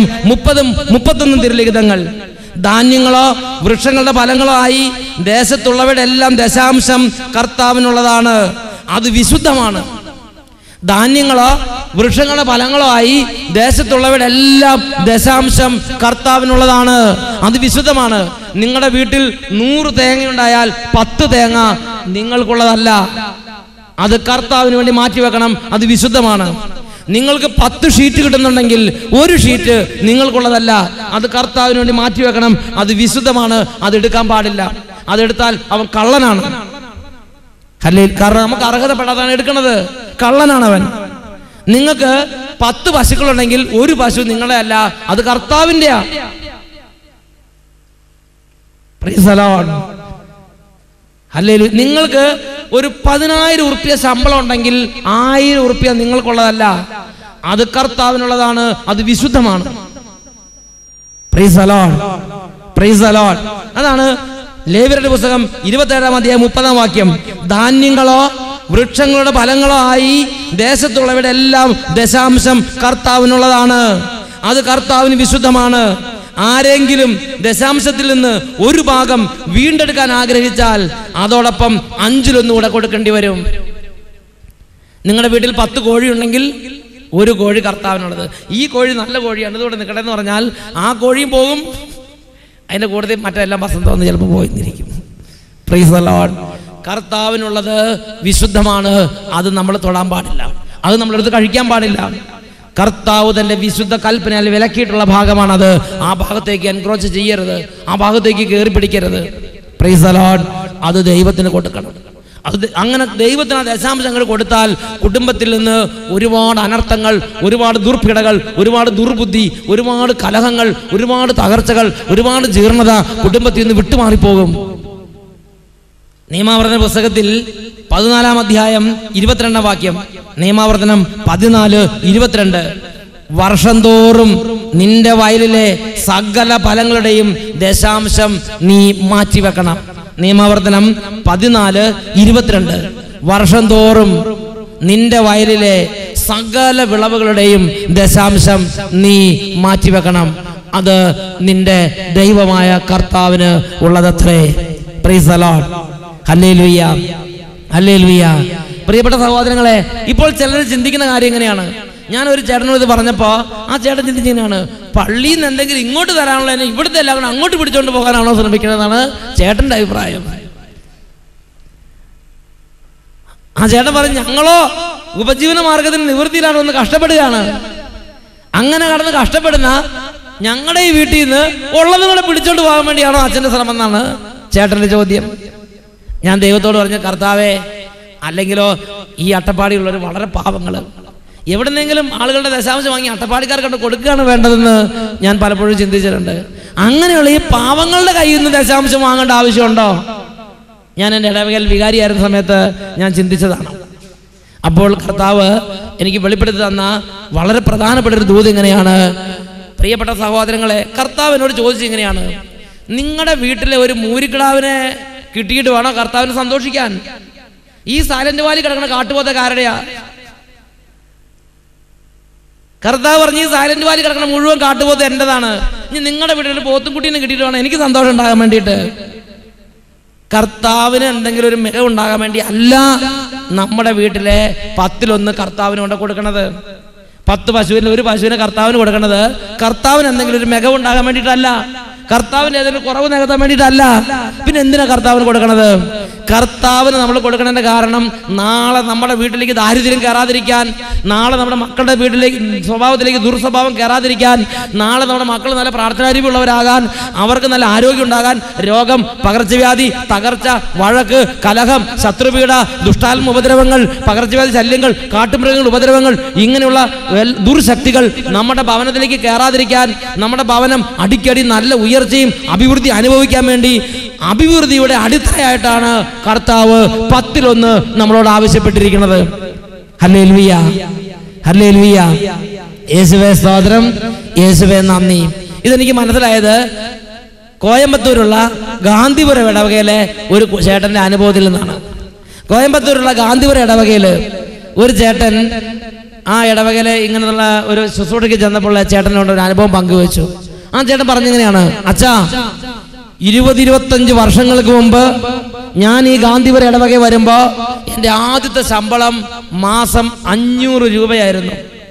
30-31 തിരുലിഖിതങ്ങൾ. ധാന്യങ്ങളോ വൃക്ഷങ്ങളുടെ ഫലങ്ങളോ ആയി ദേശത്തുള്ളവരുടെ എല്ലാം ദശാംശം കർത്താവിനുള്ളതാണ്, അത് വിശുദ്ധമാണ്. ധാന്യങ്ങളോ വൃക്ഷങ്ങളുടെ ഫലങ്ങളോ ആയി ദേശത്തുള്ളവരുടെ എല്ലാം ദശാംശം കർത്താവിനുള്ളതാണ്, അത് വിശുദ്ധമാണ്. നിങ്ങളുടെ വീട്ടിൽ 100 തേങ്ങയുണ്ടായാൽ 10 തേങ്ങ നിങ്ങൾക്കുള്ളതല്ല, അത് കർത്താവിന് വേണ്ടി മാറ്റിവെക്കണം, അത് വിശുദ്ധമാണ്. നിങ്ങൾക്ക് 10 ഷീറ്റ് കിട്ടുന്നുണ്ടെങ്കിൽ 1 ഷീറ്റ് നിങ്ങൾക്കുള്ളതല്ല, അത് കർത്താവിന് വേണ്ടി മാറ്റിവെക്കണം, അത് വിശുദ്ധമാണ്, അത് എടുക്കാൻ പാടില്ല. അതെടുത്താൽ അവൻ കള്ളനാണ്. കാരണം നമുക്ക് അർഹതപ്പെടാതാണ് എടുക്കുന്നത്, കള്ളനാണ് അവൻ. നിങ്ങൾക്ക് 10 പശുക്കളുണ്ടെങ്കിൽ 1 പശു നിങ്ങളുടെ അല്ല, അത് കർത്താവിൻ്റെയാ. ഹല്ലേലൂയ. നിങ്ങൾക്ക് ഒരു 10,000 ഉറുപ്പ്യ ശമ്പളം ഉണ്ടെങ്കിൽ 1000 ഉറുപ്പ്യ നിങ്ങൾക്കുള്ളതല്ല, അത് കർത്താവിനുള്ളതാണ്, അത് വിശുദ്ധമാണ്. Praise the lord, praise the lord. അതാണ് ലേവ്യരുടെ പുസ്തകം 27-ാം അധ്യായം 30-ാം വാക്യം. ധാന്യങ്ങളോ വൃക്ഷങ്ങളുടെ ഫലങ്ങളോ ആയി ദേശത്തുള്ളവരുടെ എല്ലാം ദശാംശം കർത്താവിനുള്ളതാണ്, അത് കർത്താവിന് വിശുദ്ധമാണ്. ആരെങ്കിലും ദശാംശത്തിൽ നിന്ന് 1 ഭാഗം വീണ്ടെടുക്കാൻ ആഗ്രഹിച്ചാൽ അതോടൊപ്പം 5-1 കൂടെ കൊടുക്കേണ്ടി വരും. നിങ്ങളുടെ വീട്ടിൽ 10 കോഴി ഉണ്ടെങ്കിൽ 1 കോഴി കർത്താവിനുള്ളത്. ഈ കോഴി നല്ല കോഴിയാണ്, ഇതുകൊണ്ട് നിൽക്കട്ടെ എന്ന് പറഞ്ഞാൽ ആ കോഴിയും പോകും, അതിൻ്റെ കൂടുതൽ മറ്റെല്ലാം വസന്തമെന്ന് ചിലപ്പോൾ പോയിരിക്കും. Praise the lord. കർത്താവിനുള്ളത് വിശുദ്ധമാണ്, അത് നമ്മൾ തൊടാൻ പാടില്ല, അത് നമ്മളെടുത്ത് കഴിക്കാൻ പാടില്ല. കർത്താവ് തൻ്റെ വിശുദ്ധ കൽപ്പനയിൽ വിലക്കിയിട്ടുള്ള ഭാഗമാണത്. ആ ഭാഗത്തേക്ക് എൻക്രോച്ച് ചെയ്യരുത്, ആ ഭാഗത്തേക്ക് കയറി പിടിക്കരുത്. Praise the lord. അത് ദൈവത്തിന് കൊടുക്കണം. അത് അങ്ങനെ ദൈവത്തിന് ആ ദശാംശങ്ങൾ കൊടുത്താൽ കുടുംബത്തിൽ നിന്ന് ഒരുപാട് അനർത്ഥങ്ങൾ, ഒരുപാട് ദുർഭിടകൾ, ഒരുപാട് ദുർബുദ്ധി, ഒരുപാട് കലഹങ്ങൾ, ഒരുപാട് തകർച്ചകൾ, ഒരുപാട് ജീർണത കുടുംബത്തിൽ നിന്ന് വിട്ടുമാറിപ്പോകും. നിയമാവർത്തന പുസ്തകത്തിൽ 14-ാം അധ്യായം 22-ാം വാക്യം. നിയമാവർത്തനം 14:22. വർഷം തോറും നിന്റെ വയലിലെ സകല ഫലങ്ങളുടെയും ദശാംശം നീ മാറ്റിവെക്കണം. നിയമാവർത്തനം 14:22. വർഷം തോറും നിന്റെ വയലിലെ സകല വിളവുകളുടെയും ദശാംശം നീ മാറ്റിവെക്കണം, അത് നിന്റെ ദൈവമായ കർത്താവിന് ഉള്ളതത്രേ. Praise the lord. ഹല്ലേലൂയ, ഹല്ലേലൂയ. പ്രിയപ്പെട്ട സഹോദരങ്ങളെ, ഇപ്പോൾ ചിലർ ചിന്തിക്കുന്ന കാര്യം എങ്ങനെയാണ്? ഞാനൊരു ചേട്ടനോട് ഇത് പറഞ്ഞപ്പോൾ ആ ചേട്ടൻ ചിന്തിക്കുന്നതാണ്, പള്ളിയിൽ നിന്ന് എന്തെങ്കിലും ഇങ്ങോട്ട് തരാനുള്ള എന്നെ ഇവിടുത്തെ എല്ലാം കൂടെ അങ്ങോട്ട് പിടിച്ചോണ്ട് പോകാനാണോ ശ്രമിക്കുന്നതെന്നാണ് ചേട്ടൻ്റെ അഭിപ്രായം. ആ ചേട്ടൻ പറഞ്ഞു, ഞങ്ങളോ ഉപജീവന മാർഗത്തിന് നിവൃത്തിയിലാണ് ഒന്ന് കഷ്ടപ്പെടുകയാണ്. അങ്ങനെ കടന്ന് കഷ്ടപ്പെടുന്ന ഞങ്ങളുടെ ഈ വീട്ടിൽ നിന്ന് ഉള്ളതും കൂടെ പിടിച്ചോണ്ട് പോകാൻ വേണ്ടിയാണോ അച്ഛൻ്റെ ശ്രമം എന്നാണ് ചേട്ടൻ്റെ ചോദ്യം. ഞാൻ ദൈവത്തോട് പറഞ്ഞു, കർത്താവേ, അല്ലെങ്കിലോ ഈ അട്ടപ്പാടിയുള്ളവർ വളരെ പാവങ്ങൾ, എവിടെന്നെങ്കിലും ആളുകളുടെ ദശാംശം വാങ്ങി അട്ടപ്പാടിക്കാർക്ക് കൊടുക്കുകയാണ് വേണ്ടതെന്ന് ഞാൻ പലപ്പോഴും ചിന്തിച്ചിട്ടുണ്ട്. അങ്ങനെയുള്ള ഈ പാവങ്ങളുടെ കയ്യിൽ നിന്ന് ദശാംശം വാങ്ങേണ്ട ആവശ്യമുണ്ടോ? ഞാൻ എൻ്റെ ഇടവകയിൽ വികാരിയായിരുന്ന സമയത്ത് ഞാൻ ചിന്തിച്ചതാണ്. അപ്പോൾ കർത്താവ് എനിക്ക് വെളിപ്പെടുത്തി തന്ന വളരെ പ്രധാനപ്പെട്ട ഒരു ദൂത് ഇങ്ങനെയാണ്, പ്രിയപ്പെട്ട സഹോദരങ്ങളെ, കർത്താവ് എന്നോട് ചോദിച്ചു ഇങ്ങനെയാണ്, നിങ്ങളുടെ വീട്ടിലെ ഒരു മൂരിക്കിടാവിനെ കിട്ടിയിട്ട് വേണോ കർത്താവിന് സന്തോഷിക്കാൻ? ഈ സൈലന്റ് വാലി കിടക്കുന്ന കാട്ടുപോത്തക്കാരുടെയാ? കർത്താവ് പറഞ്ഞു, ഈ സൈലന്റ് വാലി കിടക്കുന്ന മുഴുവൻ കാട്ടുപോത്ത് എന്റേതാണ്. ഇനി നിങ്ങളുടെ വീട്ടിൽ പോത്തും കുട്ടീനെ കിട്ടിയിട്ട് വേണം എനിക്ക് സന്തോഷം ഉണ്ടാകാൻ വേണ്ടിയിട്ട്. കർത്താവിന് എന്തെങ്കിലും ഒരു മികവുണ്ടാകാൻ വേണ്ടി അല്ല നമ്മുടെ വീട്ടിലെ 10-1 കർത്താവിന് കൊണ്ട് കൊടുക്കണത്. 10 പശുവിന് ഒരു പശുവിനെ കർത്താവിന് കൊടുക്കണത് കർത്താവിന് എന്തെങ്കിലും ഒരു മികവുണ്ടാകാൻ വേണ്ടിയിട്ടല്ല, കർത്താവിന് ഏതെങ്കിലും കുറവ് നികത്താൻ വേണ്ടിയിട്ടല്ല. പിന്നെ എന്തിനാ കർത്താവിന് കൊടുക്കണത്? കർത്താവിന് നമ്മൾ കൊടുക്കണതിന്റെ കാരണം നാളെ നമ്മുടെ വീട്ടിലേക്ക് ദാരിദ്ര്യം കയറാതിരിക്കാൻ, നാളെ നമ്മുടെ മക്കളുടെ വീട്ടിലേക്ക് സ്വഭാവത്തിലേക്ക് ദുർസ്വഭാവം കയറാതിരിക്കാൻ, നാളെ നമ്മുടെ മക്കൾ നല്ല പ്രാർത്ഥനാരീതിയുള്ളവരാകാൻ, അവർക്ക് നല്ല ആരോഗ്യം ഉണ്ടാകാൻ, രോഗം, പകർച്ചവ്യാധി, തകർച്ച, വഴക്ക്, കലഹം, ശത്രുപീഡ, ദുഷ്ടാത്മ ഉപദ്രവങ്ങൾ, പകർച്ചവ്യാധി ശല്യങ്ങൾ, കാട്ടുമൃഗങ്ങൾ ഉപദ്രവങ്ങൾ, ഇങ്ങനെയുള്ള ദുർശക്തികൾ നമ്മുടെ ഭവനത്തിലേക്ക് കയറാതിരിക്കാൻ, നമ്മുടെ ഭവനം അടിക്കടി നല്ല ഉയർച്ചയും അഭിവൃദ്ധി അനുഭവിക്കാൻ വേണ്ടി അഭിവൃദ്ധിയുടെ അടിത്തറയായിട്ടാണ് കർത്താവ് 10-1 നമ്മളോട് ആവശ്യപ്പെട്ടിരിക്കുന്നത്. ഹല്ലേലൂയ, ഹല്ലേലൂയ. യേശുവേ സ്തോത്രം, യേശുവേ നന്ദി. ഇതെനിക്ക് മനസ്സിലായത് കോയമ്പത്തൂരുള്ള ഗാന്ധിപുരം ഇടവകയിലെ ഒരു ചേട്ടന്റെ അനുഭവത്തിൽ നിന്നാണ്. കോയമ്പത്തൂരുള്ള ഗാന്ധിപുരം ഇടവകയിൽ ഒരു ചേട്ടൻ ആ ഇടവകയിലെ ഇങ്ങനെയുള്ള ഒരു ശുശ്രൂഷയ്ക്ക് ചെന്നപ്പോൾ ചേട്ടനോട് ഒരു അനുഭവം പങ്കുവെച്ചു. ആ ചേട്ടൻ പറഞ്ഞിങ്ങനെയാണ്, അച്ഛാ, 20-25 വർഷങ്ങൾക്ക് മുമ്പ് ഞാൻ ഈ ഗാന്ധിപുരം ഇടവകയിൽ വരുമ്പോ എന്റെ ആദ്യത്തെ ശമ്പളം മാസം 500 രൂപയായിരുന്നു.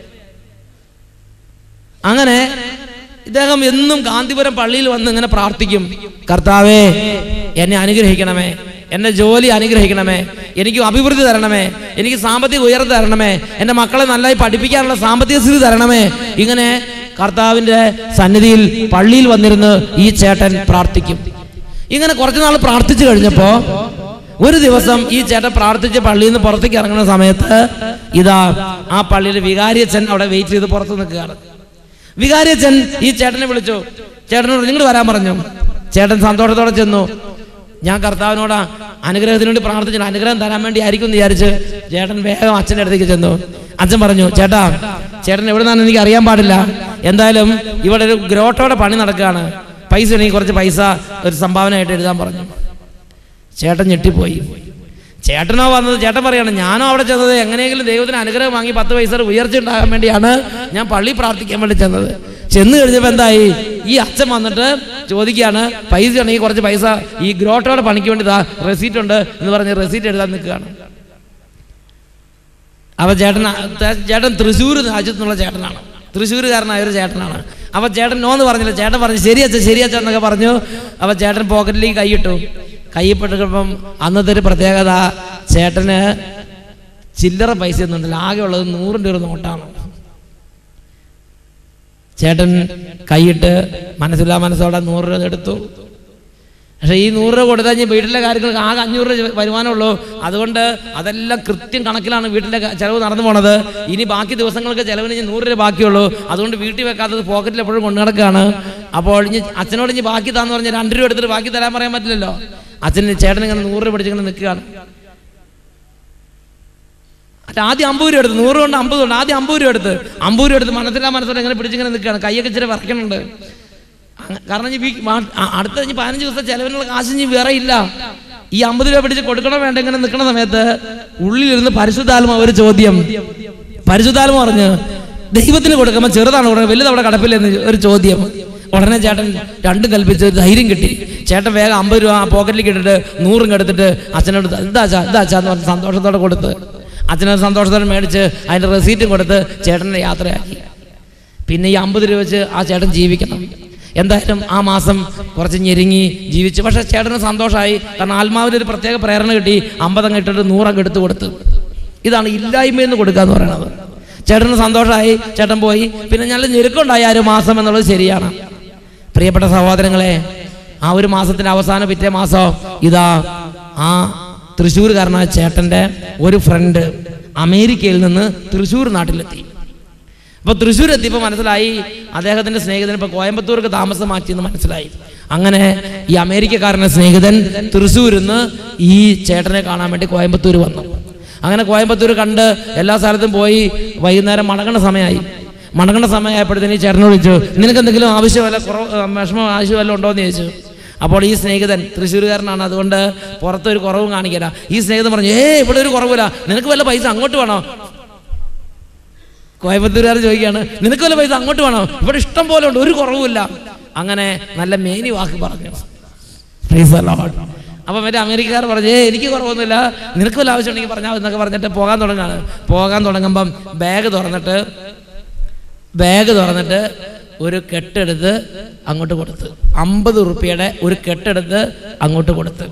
അങ്ങനെ ഇദ്ദേഹം എന്നും ഗാന്ധിപുരം പള്ളിയിൽ വന്ന് ഇങ്ങനെ പ്രാർത്ഥിക്കും, കർത്താവേ എന്നെ അനുഗ്രഹിക്കണമേ, എന്റെ ജോലി അനുഗ്രഹിക്കണമേ, എനിക്ക് അഭിവൃദ്ധി തരണമേ, എനിക്ക് സാമ്പത്തിക ഉയർച്ച തരണമേ, എൻ്റെ മക്കളെ നന്നായി പഠിപ്പിക്കാനുള്ള സാമ്പത്തിക സ്ഥിതി തരണമേ. ഇങ്ങനെ കർത്താവിന്റെ സന്നിധിയിൽ പള്ളിയിൽ വന്നിരുന്ന് ഈ ചേട്ടൻ പ്രാർത്ഥിക്കും. ഇങ്ങനെ കുറച്ചു നാൾ പ്രാർത്ഥിച്ചു കഴിഞ്ഞപ്പോ ഒരു ദിവസം ഈ ചേട്ടൻ പ്രാർത്ഥിച്ച് പള്ളിയിൽ നിന്ന് പുറത്തേക്ക് ഇറങ്ങുന്ന സമയത്ത് ഇതാ ആ പള്ളിയിൽ വികാരിയച്ഛൻ അവിടെ വെയിറ്റ് ചെയ്ത് പുറത്ത് നിൽക്കുകയാണ്. വികാരിയച്ഛൻ ഈ ചേട്ടനെ വിളിച്ചു, ചേട്ടനോട് നിങ്ങൾ വരാൻ പറഞ്ഞു. ചേട്ടൻ സന്തോഷത്തോടെ ചെന്നു. ഞാൻ കർത്താവിനോട് അനുഗ്രഹത്തിന് വേണ്ടി പ്രാർത്ഥിച്ചു, അനുഗ്രഹം തരാൻ വേണ്ടി ആയിരിക്കും എന്ന് വിചാരിച്ച് ചേട്ടൻ വേഗം അച്ഛൻ്റെ അടുത്തേക്ക് ചെന്നു. അച്ഛൻ പറഞ്ഞു, ചേട്ടാ, ചേട്ടൻ എവിടെ നിന്നാണ് എനിക്ക് അറിയാൻ പാടില്ല, എന്തായാലും ഇവിടെ ഒരു ഗ്രോട്ടോടെ പണി നടക്കുകയാണ്, പൈസ ഉണ്ടെങ്കിൽ കുറച്ച് പൈസ ഒരു സംഭാവനയായിട്ട് എഴുതാൻ പറഞ്ഞു. ചേട്ടൻ ഞെട്ടിപ്പോയി. ചേട്ടനോ വന്നത്, ചേട്ടൻ പറയാണ്, ഞാനോ അവിടെ ചെന്നത് എങ്ങനെയെങ്കിലും ദൈവത്തിന് അനുഗ്രഹം വാങ്ങി 10 പൈസ ഉയർച്ച ഉണ്ടാകാൻ വേണ്ടിയാണ് ഞാൻ പള്ളി പ്രാർത്ഥിക്കാൻ വേണ്ടി ചെന്നത്. ചെന്ന് കഴിഞ്ഞപ്പോൾ എന്തായി, ഈ അച്ഛൻ വന്നിട്ട് ചോദിക്കുകയാണ്, പൈസ ഉണ്ടെങ്കിൽ കുറച്ച് പൈസ ഈ ഗ്രോട്ടോടെ പണിക്ക് വേണ്ടി റെസീറ്റ് ഉണ്ട് എന്ന് പറഞ്ഞ് റെസീറ്റ് എഴുതാൻ നിൽക്കുകയാണ്. അപ്പോൾ ചേട്ടൻ തൃശ്ശൂർ രാജ്യത്തുനിന്നുള്ള ചേട്ടനാണ്, തൃശ്ശൂരുകാരനായ ഒരു ചേട്ടനാണ്. അപ്പോൾ ചേട്ടൻ നോന്ന് പറഞ്ഞില്ല, ചേട്ടൻ പറഞ്ഞു ശരിയച്ഛ ശരിയച്ഛ എന്നൊക്കെ പറഞ്ഞു. അപ്പോൾ ചേട്ടൻ പോക്കറ്റിലേക്ക് കൈയിട്ടു. കൈയിട്ടിട്ടപ്പം അന്നത്തെ ഒരു പ്രത്യേകത, ചേട്ടന് ചില്ലറ പൈസ ഒന്നും ഉണ്ടല്ലോ, ആകെ ഉള്ളത് 100 രൂപ നോട്ടാണ്. ചേട്ടൻ കൈയിട്ട് മനസ്സില്ലാ മനസ്സോടെ 100 രൂപ എടുത്തു. പക്ഷേ ഈ 100 രൂപ കൊടുത്താൽ ഞാൻ വീട്ടിലെ കാര്യങ്ങൾക്ക് ആകെ 500 രൂപ വരുമാനമുള്ളൂ. അതുകൊണ്ട് അതെല്ലാം കൃത്യം കണക്കിലാണ് വീട്ടിലെ ചിലവ് നടന്നു പോണത്. ഇനി ബാക്കി ദിവസങ്ങൾക്ക് ചിലവിന് 100 രൂപ ബാക്കിയുള്ളൂ. അതുകൊണ്ട് വീട്ടിൽ വെക്കാത്തത് പോക്കറ്റിൽ എപ്പോഴും കൊണ്ടു നടക്കുകയാണ്. അപ്പോൾ ഇനി അച്ഛനോട് ഇനി ബാക്കി താന്ന് പറഞ്ഞാൽ 2 രൂപ എടുത്തിട്ട് ബാക്കി തരാൻ പറയാൻ പറ്റില്ലല്ലോ. ചേട്ടൻ ഇങ്ങനെ 100 രൂപ പിടിച്ചിങ്ങനെ നിൽക്കുകയാണ്. ആദ്യം 50 രൂപ എടുത്ത്, 100 കൊണ്ട് 50 ഉണ്ട്, ആദ്യം 50 രൂപ എടുത്ത് 50 രൂപ എടുത്ത് മനസ്സിലാ മനസ്സോടെ ഇങ്ങനെ പിടിച്ചിങ്ങനെ നിൽക്കുകയാണ്. കൈയൊക്കെ ഇച്ചിരി വിറയ്ക്കുന്നുണ്ട്. കാരണം അടുത്ത 15 ദിവസം ചെലവിനുള്ള കാശ് വേറെ ഇല്ല. ഈ 50 രൂപ പിടിച്ച് കൊടുക്കണം വേണ്ട ഇങ്ങനെ നിൽക്കുന്ന സമയത്ത് ഉള്ളിലിരുന്ന് പരിശുദ്ധാത്മാവ് ഒരു ചോദ്യം. പരിശുദ്ധാത്മാവ് പറഞ്ഞു, ദൈവത്തിന് കൊടുക്കുമ്പോൾ ചെറുതാണ് കൊടുക്കുന്നത്, വലുതവിടെ കടപ്പില്ലെന്ന് ഒരു ചോദ്യം. ഉടനെ ചേട്ടൻ രണ്ടും കൽപ്പിച്ച് ധൈര്യം കിട്ടി. ചേട്ടൻ വേഗം 50 രൂപ പോക്കറ്റിലേക്ക് ഇട്ടിട്ട് 100 എടുത്തിട്ട് അച്ഛനോട് ഇതാച്ചാ എന്ന് പറഞ്ഞ് സന്തോഷത്തോടെ കൊടുത്ത്. അച്ഛനത് സന്തോഷത്തോടെ മേടിച്ച് അതിൻ്റെ റെസീറ്റും കൊടുത്ത് ചേട്ടനെ യാത്രയാക്കി. പിന്നെ ഈ 50 രൂപ വെച്ച് ആ ചേട്ടൻ ജീവിക്കണം. എന്തായാലും ആ മാസം കുറച്ച് ഞെരുങ്ങി ജീവിച്ചു. പക്ഷേ ചേട്ടന് സന്തോഷമായി. കാരണം ആത്മാവിൻ്റെ ഒരു പ്രത്യേക പ്രേരണ കിട്ടി. 50 അങ്ങ് ഇട്ടിട്ട് 100 അങ്ങ് എടുത്ത് കൊടുത്തു. ഇതാണ് ഇല്ലായ്മയെന്ന് കൊടുക്കുക എന്ന് പറയുന്നത്. ചേട്ടന് സന്തോഷമായി, ചേട്ടൻ പോയി. പിന്നെ നല്ല ഞെരുക്കമുണ്ടായി 1 മാസം എന്നുള്ളത് ശരിയാണ്. പ്രിയപ്പെട്ട സഹോദരങ്ങളെ, ആ ഒരു മാസത്തിൻ്റെ അവസാനം പിറ്റേ മാസം ഇതാ ആ തൃശ്ശൂർകാരനായ ചേട്ടൻ്റെ ഒരു ഫ്രണ്ട് അമേരിക്കയിൽ നിന്ന് തൃശ്ശൂർ നാട്ടിലെത്തി. അപ്പോൾ തൃശ്ശൂർ എത്തിയപ്പോൾ മനസ്സിലായി അദ്ദേഹത്തിൻ്റെ സ്നേഹിതൻ ഇപ്പോൾ കോയമ്പത്തൂർക്ക് താമസം മാറ്റിയെന്ന് മനസ്സിലായി. അങ്ങനെ ഈ അമേരിക്കക്കാരൻ്റെ സ്നേഹിതൻ തൃശ്ശൂരിൽ നിന്ന് ഈ ചേട്ടനെ കാണാൻ വേണ്ടി കോയമ്പത്തൂർ വന്നു. അങ്ങനെ കോയമ്പത്തൂർ കണ്ട് എല്ലാ സ്ഥലത്തും പോയി. വൈകുന്നേരം മടങ്ങുന്ന സമയമായപ്പോഴത്തേന് ഈ ചേട്ടനോട് ചോദിച്ചു, നിനക്ക് എന്തെങ്കിലും ആവശ്യമല്ല, വിഷമം ആവശ്യമല്ല ഉണ്ടോ എന്ന് ചോദിച്ചു. അപ്പോൾ ഈ സ്നേഹിതൻ തൃശ്ശൂരുകാരനാണ്, അതുകൊണ്ട് പുറത്തൊരു കുറവും കാണിക്കില്ല. ഈ സ്നേഹിതൻ പറഞ്ഞു, ഇവിടെ ഒരു കുറവില്ല, നിനക്ക് വല്ല പൈസ അങ്ങോട്ട് വേണോ? കോയമ്പത്തൂരുകാർ ചോദിക്കുകയാണ്, നിനക്ക് വല്ല പൈസ അങ്ങോട്ട് വേണോ? ഇവിടെ ഇഷ്ടം പോലെ ഉണ്ട്, ഒരു കുറവുമില്ല. അങ്ങനെ നല്ല മേനി വാക്ക് പറഞ്ഞു. അപ്പം മറ്റേ അമേരിക്കക്കാർ പറഞ്ഞു, എനിക്ക് കുറവൊന്നുമില്ല, നിനക്ക് വല്ല ആവശ്യം ഉണ്ടെങ്കിൽ പറഞ്ഞാൽ എന്നൊക്കെ പറഞ്ഞിട്ട് പോകാൻ തുടങ്ങുമ്പം ബാഗ് തുറന്നിട്ട് ഒരു കെട്ടെടുത്ത് അങ്ങോട്ട് കൊടുത്ത്, 50 റുപ്യയുടെ ഒരു കെട്ടെടുത്ത് അങ്ങോട്ട് കൊടുത്ത്.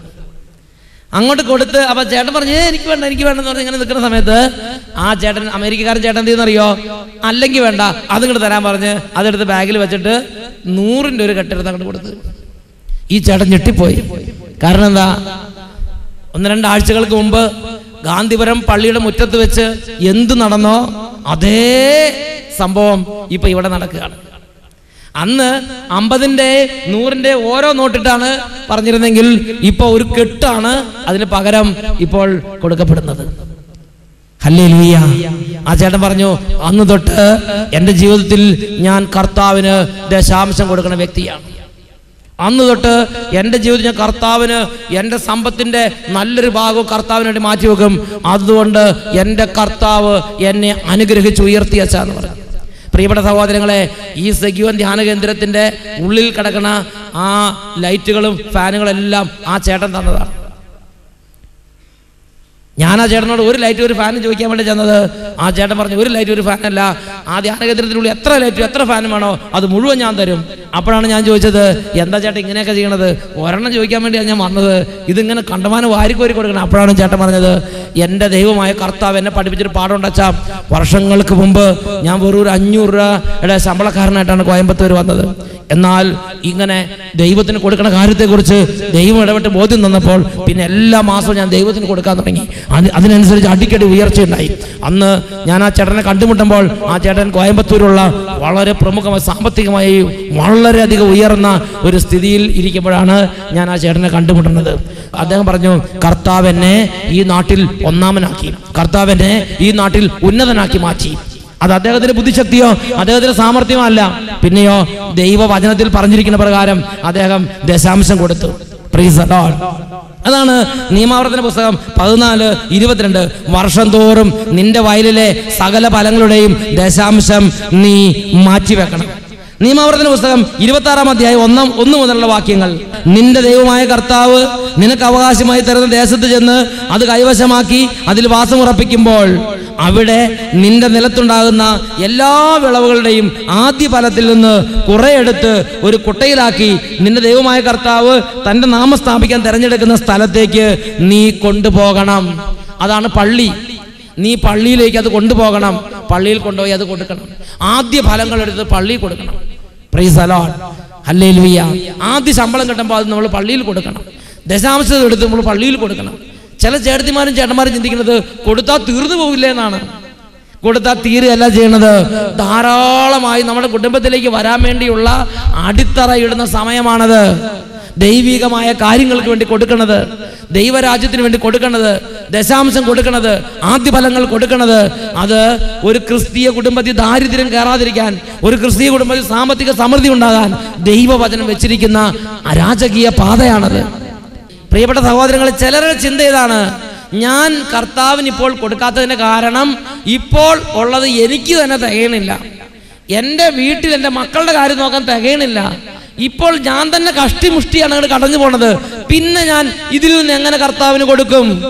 അപ്പം ചേട്ടൻ പറഞ്ഞു, എനിക്ക് വേണ്ടെന്ന് പറഞ്ഞ് ഇങ്ങനെ നിൽക്കുന്ന സമയത്ത് ആ ചേട്ടൻ, അമേരിക്കക്കാരൻ ചേട്ടൻ എന്ത് ചെയ്യുന്നറിയോ, അല്ലെങ്കിൽ വേണ്ട അതിങ്ങോട്ട് തരാൻ പറഞ്ഞ് അതെടുത്ത് ബാഗിൽ വെച്ചിട്ട് 100-ന്റെ ഒരു കെട്ടെടുത്ത് അങ്ങോട്ട് കൊടുത്ത്. ഈ ചേട്ടൻ ഞെട്ടിപ്പോയി. കാരണം എന്താ, 1-2 ആഴ്ചകൾക്ക് മുമ്പ് ഗാന്ധിപുരം പള്ളിയുടെ മുറ്റത്ത് വെച്ച് എന്ത് നടന്നോ അതേ സംഭവം ഇപ്പൊ ഇവിടെ നടക്കുകയാണ്. അന്ന് 50-ന്റെ 100-ന്റെ ഓരോ നോട്ടിട്ടാണ് പറഞ്ഞിരുന്നെങ്കിൽ ഇപ്പൊ ഒരു കെട്ടാണ് അതിന് പകരം ഇപ്പോൾ കൊടുക്കപ്പെടുന്നത്. ഹല്ലേലൂയ. ആ ചേട്ടൻ പറഞ്ഞു, അന്ന് തൊട്ട് എൻ്റെ ജീവിതത്തിൽ ഞാൻ കർത്താവിന് ദശാംശം കൊടുക്കുന്ന വ്യക്തിയാണ്. അന്ന് തൊട്ട് എൻ്റെ ജീവിതത്തിൽ ഞാൻ കർത്താവിന് എൻ്റെ സമ്പത്തിൻ്റെ നല്ലൊരു ഭാഗവും കർത്താവിന് വേണ്ടി മാറ്റിവെക്കും. അതുകൊണ്ട് എൻ്റെ കർത്താവ് എന്നെ അനുഗ്രഹിച്ച് ഉയർത്തിയച്ചാന്ന് പറഞ്ഞു. പ്രിയപ്പെട്ട സഹോദരങ്ങളെ, ഈ സെഹിയോൻ ധ്യാന കേന്ദ്രത്തിൻ്റെ ഉള്ളിൽ കിടക്കുന്ന ആ ലൈറ്റുകളും ഫാനുകളെല്ലാം ആ ചേട്ടൻ തന്നതാണ്. ഞാൻ ആ ചേട്ടനോട് ഒരു ലൈറ്റ് ഒരു ഫാനും ചോദിക്കാൻ വേണ്ടി ചെന്നത്. ആ ചേട്ടൻ പറഞ്ഞു, ഒരു ലൈറ്റ് ഒരു ഫാനല്ല, ആ ധ്യാന കേന്ദ്രത്തിനുള്ളിൽ എത്ര ലൈറ്റും എത്ര ഫാനും വേണോ അത് മുഴുവൻ ഞാൻ തരും. അപ്പോഴാണ് ഞാൻ ചോദിച്ചത്, എന്താ ചേട്ടൻ ഇങ്ങനെയൊക്കെ ചെയ്യണത്? ഒരെണ്ണം ചോദിക്കാൻ വേണ്ടിയാണ് ഞാൻ വന്നത്, ഇതിങ്ങനെ കണ്ടമാനം വാരിക്കോരി കൊടുക്കണം. അപ്പോഴാണ് ചേട്ടൻ പറഞ്ഞത്, എൻ്റെ ദൈവമായ കർത്താവ് എന്നെ പഠിപ്പിച്ചൊരു പാഠം ഉണ്ടച്ചാ. വർഷങ്ങൾക്ക് മുമ്പ് ഞാൻ വെറും ഒരു 500 രൂപയുടെ ശമ്പളക്കാരനായിട്ടാണ് കോയമ്പത്തൂർ വന്നത്. എന്നാൽ ഇങ്ങനെ ദൈവത്തിന് കൊടുക്കുന്ന കാര്യത്തെക്കുറിച്ച് ദൈവം ഇടപെട്ട് ബോധ്യം തന്നപ്പോൾ പിന്നെ എല്ലാ മാസവും ഞാൻ ദൈവത്തിന് കൊടുക്കാൻ തുടങ്ങി. അതിനനുസരിച്ച് അടിക്കടി ഉയർച്ചയുണ്ടായി. അന്ന് ഞാൻ ആ ചേട്ടനെ കണ്ടുമുട്ടുമ്പോൾ ആ ചേട്ടൻ കോയമ്പത്തൂരുള്ള വളരെ പ്രമുഖമായ സാമ്പത്തികമായി വളരെയധികം ഉയർന്ന ഒരു സ്ഥിതിയിൽ ഇരിക്കുമ്പോഴാണ് ഞാൻ ആ ചേട്ടനെ കണ്ടുമുട്ടുന്നത്. അദ്ദേഹം പറഞ്ഞു, കർത്താവ് എന്നെ ഈ നാട്ടിൽ ഒന്നാമനാക്കി, കർത്താവ് എന്നെ ഈ നാട്ടിൽ ഉന്നതനാക്കി മാറ്റി. അത് അദ്ദേഹത്തിന്റെ ബുദ്ധിശക്തിയോ അദ്ദേഹത്തിന്റെ സാമർഥ്യമോ അല്ല, പിന്നെയോ ദൈവവചനത്തിൽ പറഞ്ഞിരിക്കുന്ന പ്രകാരം അദ്ദേഹം ദശാംശം കൊടുത്തു. Praise the lord. അതാണ് നിയമാവർത്തന പുസ്തകം 14:22. വർഷം തോറും നിന്റെ വയലിലെ സകല ഫലങ്ങളുടെയും ദശാംശം നീ മാറ്റിവെക്കണം. നിയമാവർത്തന പുസ്തകം 26-ാം അധ്യായം 1 മുതലുള്ള വാക്യങ്ങൾ. നിന്റെ ദൈവമായ കർത്താവ് നിനക്ക് അവകാശമായി തരുന്ന ദേശത്ത് ചെന്ന് അത് കൈവശമാക്കി അതിൽ വാസമുറപ്പിക്കുമ്പോൾ അവിടെ നിന്റെ നിലത്തുണ്ടാകുന്ന എല്ലാ വിളവുകളുടെയും ആദ്യ ഫലത്തിൽ നിന്ന് കുറെ എടുത്ത് ഒരു കുട്ടയിലാക്കി നിന്റെ ദൈവമായ കർത്താവ് തന്റെ നാമം സ്ഥാപിക്കാൻ തിരഞ്ഞെടുക്കുന്ന സ്ഥലത്തേക്ക് നീ കൊണ്ടുപോകണം. അതാണ് പള്ളി. നീ പള്ളിയിലേക്ക് അത് കൊണ്ടുപോകണം. പള്ളിയിൽ കൊണ്ടുപോയി അത് കൊടുക്കണം. ആദ്യ ഫലങ്ങൾ എടുത്ത് പള്ളിയിൽ കൊടുക്കണം. Praise the lord. ഹല്ലേലൂയ. ആദ്യ ശമ്പളം കിട്ടുമ്പോൾ അത് നമ്മൾ പള്ളിയിൽ കൊടുക്കണം. ദശാംശം എടുത്ത് നമ്മൾ പള്ളിയിൽ കൊടുക്കണം. ചില ചേട്ടത്തിമാരും ചേട്ടന്മാരും ചിന്തിക്കുന്നത് കൊടുത്താൽ തീർന്നു പോകില്ല എന്നാണ്. കൊടുത്താൽ തീരുകയല്ല ചെയ്യണത്. ധാരാളമായി നമ്മുടെ കുടുംബത്തിലേക്ക് വരാൻ വേണ്ടിയുള്ള അടിത്തറ ഇടുന്ന സമയമാണത്. ദൈവികമായ കാര്യങ്ങൾക്ക് വേണ്ടി കൊടുക്കണത്, ദൈവരാജ്യത്തിന് വേണ്ടി കൊടുക്കണത്, ദശാംശം കൊടുക്കണത്, ആദ്യ ഫലങ്ങൾ കൊടുക്കണത്, അത് ഒരു ക്രിസ്തീയ കുടുംബത്തിൽ ദാരിദ്ര്യം കയറാതിരിക്കാൻ, ഒരു ക്രിസ്തീയ കുടുംബത്തിൽ സാമ്പത്തിക സമൃദ്ധി ഉണ്ടാകാൻ ദൈവവചനം വെച്ചിരിക്കുന്ന അരാജകീയ പാതയാണത്. പ്രിയപ്പെട്ട സഹോദരങ്ങളെ, ചിലരുടെ ചിന്ത ഇതാണ്, ഞാൻ കർത്താവിന് ഇപ്പോൾ കൊടുക്കാത്തതിൻ്റെ കാരണം ഇപ്പോൾ ഉള്ളത് എനിക്ക് തന്നെ തികയണില്ല, എൻ്റെ വീട്ടിൽ എൻ്റെ മക്കളുടെ കാര്യം നോക്കാൻ തികയണില്ല, ഇപ്പോൾ ഞാൻ തന്നെ കഷ്ടിമുഷ്ടിയാണ് അങ്ങോട്ട് കടഞ്ഞു പോണത്, പിന്നെ ഞാൻ ഇതിൽ നിന്ന് എങ്ങനെ കർത്താവിന് കൊടുക്കും?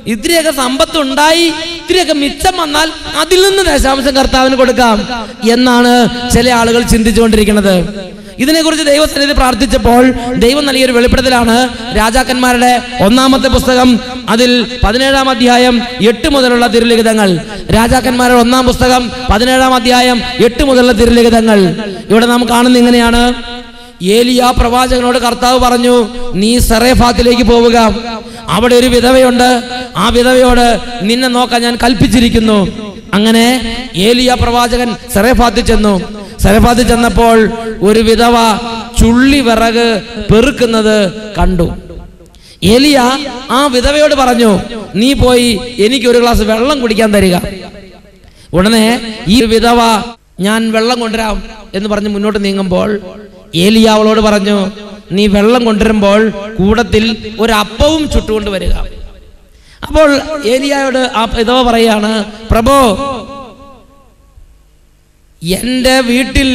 ഇത്തിരിയൊക്കെ സമ്പത്തുണ്ടായി ഇത്തിരിയൊക്കെ മിച്ചം വന്നാൽ അതിൽ നിന്ന് ദശാംശം കർത്താവിന് കൊടുക്കാം എന്നാണ് ചില ആളുകൾ ചിന്തിച്ചുകൊണ്ടിരിക്കുന്നത്. ഇതിനെക്കുറിച്ച് ദൈവസന്നിധി പ്രാർത്ഥിച്ചപ്പോൾ ദൈവം നൽകിയൊരു വെളിപ്പെടുത്തലാണ് രാജാക്കന്മാരുടെ 1-ാമത്തെ പുസ്തകം, അതിൽ 17-ാം അധ്യായം 8 മുതലുള്ള തിരുലിഖിതങ്ങൾ. രാജാക്കന്മാരുടെ 1-ാം പുസ്തകം 17-ാം അധ്യായം 8 മുതലുള്ള തിരുലിഖിതങ്ങൾ. ഇവിടെ നാം കാണുന്ന ഇങ്ങനെയാണ്: ഏലിയ പ്രവാചകനോട് കർത്താവ് പറഞ്ഞു, നീ സറേഫാത്തിലേക്ക് പോവുക, അവിടെ ഒരു വിധവയുണ്ട്, ആ വിധവയോട് നിന്നെ നോക്കാൻ ഞാൻ കൽപ്പിച്ചിരിക്കുന്നു. അങ്ങനെ ഏലിയ പ്രവാചകൻ സറേഫാത്തിൽ ചെന്നു. സറേഫാത്തിൽ ചെന്നപ്പോൾ ഒരു വിധവ ചുള്ളി വിറക് പെറുക്കുന്നത് കണ്ടു. ഏലിയ ആ വിധവയോട് പറഞ്ഞു, നീ പോയി എനിക്ക് ഒരു ഗ്ലാസ് വെള്ളം കുടിക്കാൻ തരിക. ഉടനെ ഈ വിധവ ഞാൻ വെള്ളം കൊണ്ടുവരാം എന്ന് പറഞ്ഞ് മുന്നോട്ട് നീങ്ങുമ്പോൾ ഏലിയ അവളോട് പറഞ്ഞു, നീ വെള്ളം കൊണ്ടുവരുമ്പോൾ കൂടത്തിൽ ഒരു അപ്പവും ചുട്ടുകൊണ്ട് വരിക. അപ്പോൾ ഏലിയായോട് ആ വിധവ പറയാണ്, പ്രഭോ, എൻ്റെ വീട്ടിൽ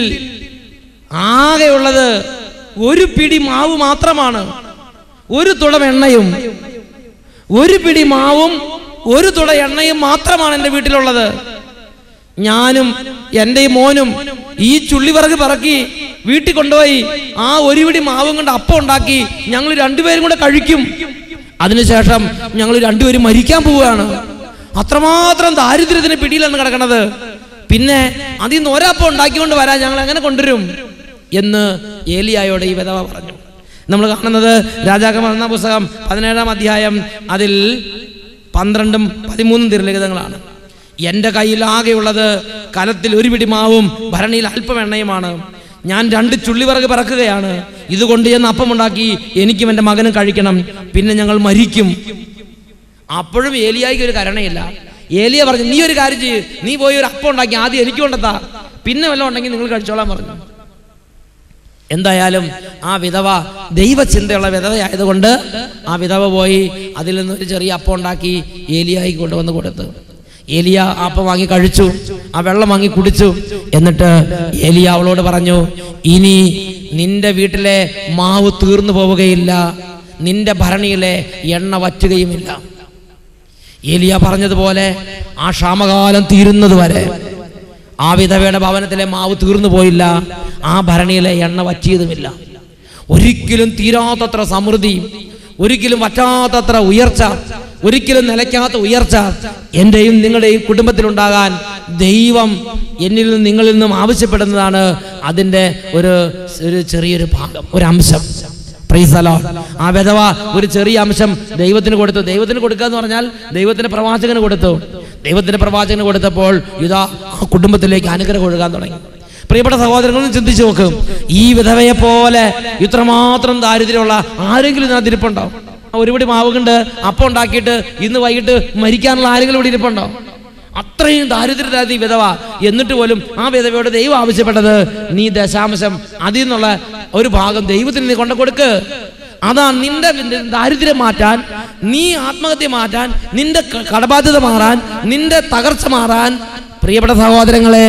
ആകെയുള്ളത് ഒരു പിടി മാവ് മാത്രമാണ്, ഒരു തുടം എണ്ണയും, ഒരു പിടി മാവും ഒരു തുട എണ്ണയും മാത്രമാണ് എൻ്റെ വീട്ടിലുള്ളത്. ഞാനും എൻ്റെ മോനും ഈ ചുള്ളിവിറക് പറക്കി വീട്ടിൽ കൊണ്ടുപോയി ആ ഒരു പിടി മാവും കൊണ്ട് അപ്പം ഉണ്ടാക്കി ഞങ്ങൾ രണ്ടുപേരും കൂടെ കഴിക്കും. അതിനുശേഷം ഞങ്ങൾ രണ്ടുപേരും മരിക്കാൻ പോവുകയാണ്. അത്രമാത്രം ദാരിദ്ര്യത്തിന് പിടിയിലാണ് കിടക്കണത്. പിന്നെ അതിൽ നിന്ന് ഒരപ്പം ഉണ്ടാക്കിക്കൊണ്ട് വരാൻ ഞങ്ങൾ എങ്ങനെ കൊണ്ടുവരും എന്ന് ഏലിയായോട് ഈ വിധവ പറഞ്ഞു. നമ്മൾ കാണുന്നത് രാജാക്കന്മാർ 1-ാം പുസ്തകം 17-ാം അധ്യായം അതിൽ 12ഉം 13ഉം തിരുലിഖിതങ്ങളാണ്. എൻ്റെ കയ്യിൽ ആകെയുള്ളത് കലത്തിൽ ഒരു പിടി മാവും ഭരണിയിൽ അല്പം എണ്ണയുമാണ്. ഞാൻ 2 ചുള്ളിവിറക് പറക്കുകയാണ്. ഇതുകൊണ്ട് ഞാൻ അപ്പമുണ്ടാക്കി എനിക്കും എൻ്റെ മകനും കഴിക്കണം, പിന്നെ ഞങ്ങൾ മരിക്കും. അപ്പോഴും ഏലിയായിക്ക് ഒരു കരുണയില്ല. ഏലിയ പറഞ്ഞു, നീ ഒരു കാര്യം ചെയ്യ്, നീ പോയി ഒരു അപ്പം ഉണ്ടാക്കി ആദ്യം എനിക്ക് കൊണ്ടെത്താ, പിന്നെ വല്ലതും ഉണ്ടെങ്കിൽ നിങ്ങൾ കഴിച്ചോളാൻ പറഞ്ഞു. എന്തായാലും ആ വിധവ ദൈവചിന്തയുള്ള വിധവയായതുകൊണ്ട് ആ വിധവ പോയി അതിൽ നിന്ന് ഒരു ചെറിയ അപ്പം ഉണ്ടാക്കി ഏലിയായിക്ക് കൊണ്ടുവന്ന് കൊടുത്തു. ഏലിയ ആ അപ്പം വാങ്ങി കഴിച്ചു, ആ വെള്ളം വാങ്ങി കുടിച്ചു. എന്നിട്ട് ഏലിയ അവളോട് പറഞ്ഞു, ഇനി നിന്റെ വീട്ടിലെ മാവ് തീർന്നു പോവുകയില്ല, നിന്റെ ഭരണിയിലെ എണ്ണ വറ്റുകയുമില്ല. ഏലിയ പറഞ്ഞതുപോലെ ആ ക്ഷാമകാലം തീരുന്നത് വരെ ആ വിധവയുടെ ഭവനത്തിലെ മാവ് തീർന്നു പോയില്ല, ആ ഭരണിയിലെ എണ്ണ വറ്റിയതുമില്ല. ഒരിക്കലും തീരാത്തത്ര സമൃദ്ധി, ഒരിക്കലും വറ്റാത്തത്ര ഉയർച്ച, ഒരിക്കലും നിലയ്ക്കാത്ത ഉയർച്ച എൻ്റെയും നിങ്ങളുടെയും കുടുംബത്തിലുണ്ടാകാൻ ദൈവം എന്നിൽ നിന്നും നിങ്ങളിൽ നിന്നും ആവശ്യപ്പെടുന്നതാണ്. അതിൻ്റെ ഒരു ചെറിയൊരു ഭാഗം, ഒരു അംശം. Praise the lord. ആ വിധവ ഒരു ചെറിയ അംശം ദൈവത്തിന് കൊടുത്തു. ദൈവത്തിന് കൊടുക്കുക എന്ന് പറഞ്ഞാൽ ദൈവത്തിന്റെ പ്രവാചകന് കൊടുത്തു. ദൈവത്തിന്റെ പ്രവാചകന് കൊടുത്തപ്പോൾ ഇതാ ആ കുടുംബത്തിലേക്ക് അനുഗ്രഹം ഒഴുകാൻ തുടങ്ങി. പ്രിയപ്പെട്ട സഹോദരങ്ങളൊന്നും ചിന്തിച്ചു നോക്കും, ഈ വിധവയെ പോലെ ഇത്രമാത്രം ദാരിദ്ര്യമുള്ള ആരെങ്കിലും ഇതിനകത്ത് ഇരിപ്പുണ്ടോ? ഒരുപടി മാവ് കൊണ്ട് അപ്പം ഉണ്ടാക്കിയിട്ട് ഇന്ന് വൈകിട്ട് മരിക്കാനുള്ള ആരെങ്കിലും ഇവിടെ ഇരിപ്പുണ്ടോ? അത്രയും ദാരിദ്ര്യരാതി വിധവ. എന്നിട്ട് പോലും ആ വിധവയോട് ദൈവം ആവശ്യപ്പെട്ടത്, നീ ദശാംശം അതിൽ നിന്നുള്ള ഒരു ഭാഗം ദൈവത്തിന് നീ കൊണ്ടു കൊടുക്ക്. അതാണ് നിന്റെ ദാരിദ്ര്യം മാറ്റാൻ, നീ ആത്മഹത്യ മാറ്റാൻ, നിന്റെ കടബാധ്യത മാറാൻ, നിന്റെ തകർച്ച മാറാൻ. പ്രിയപ്പെട്ട സഹോദരങ്ങളെ,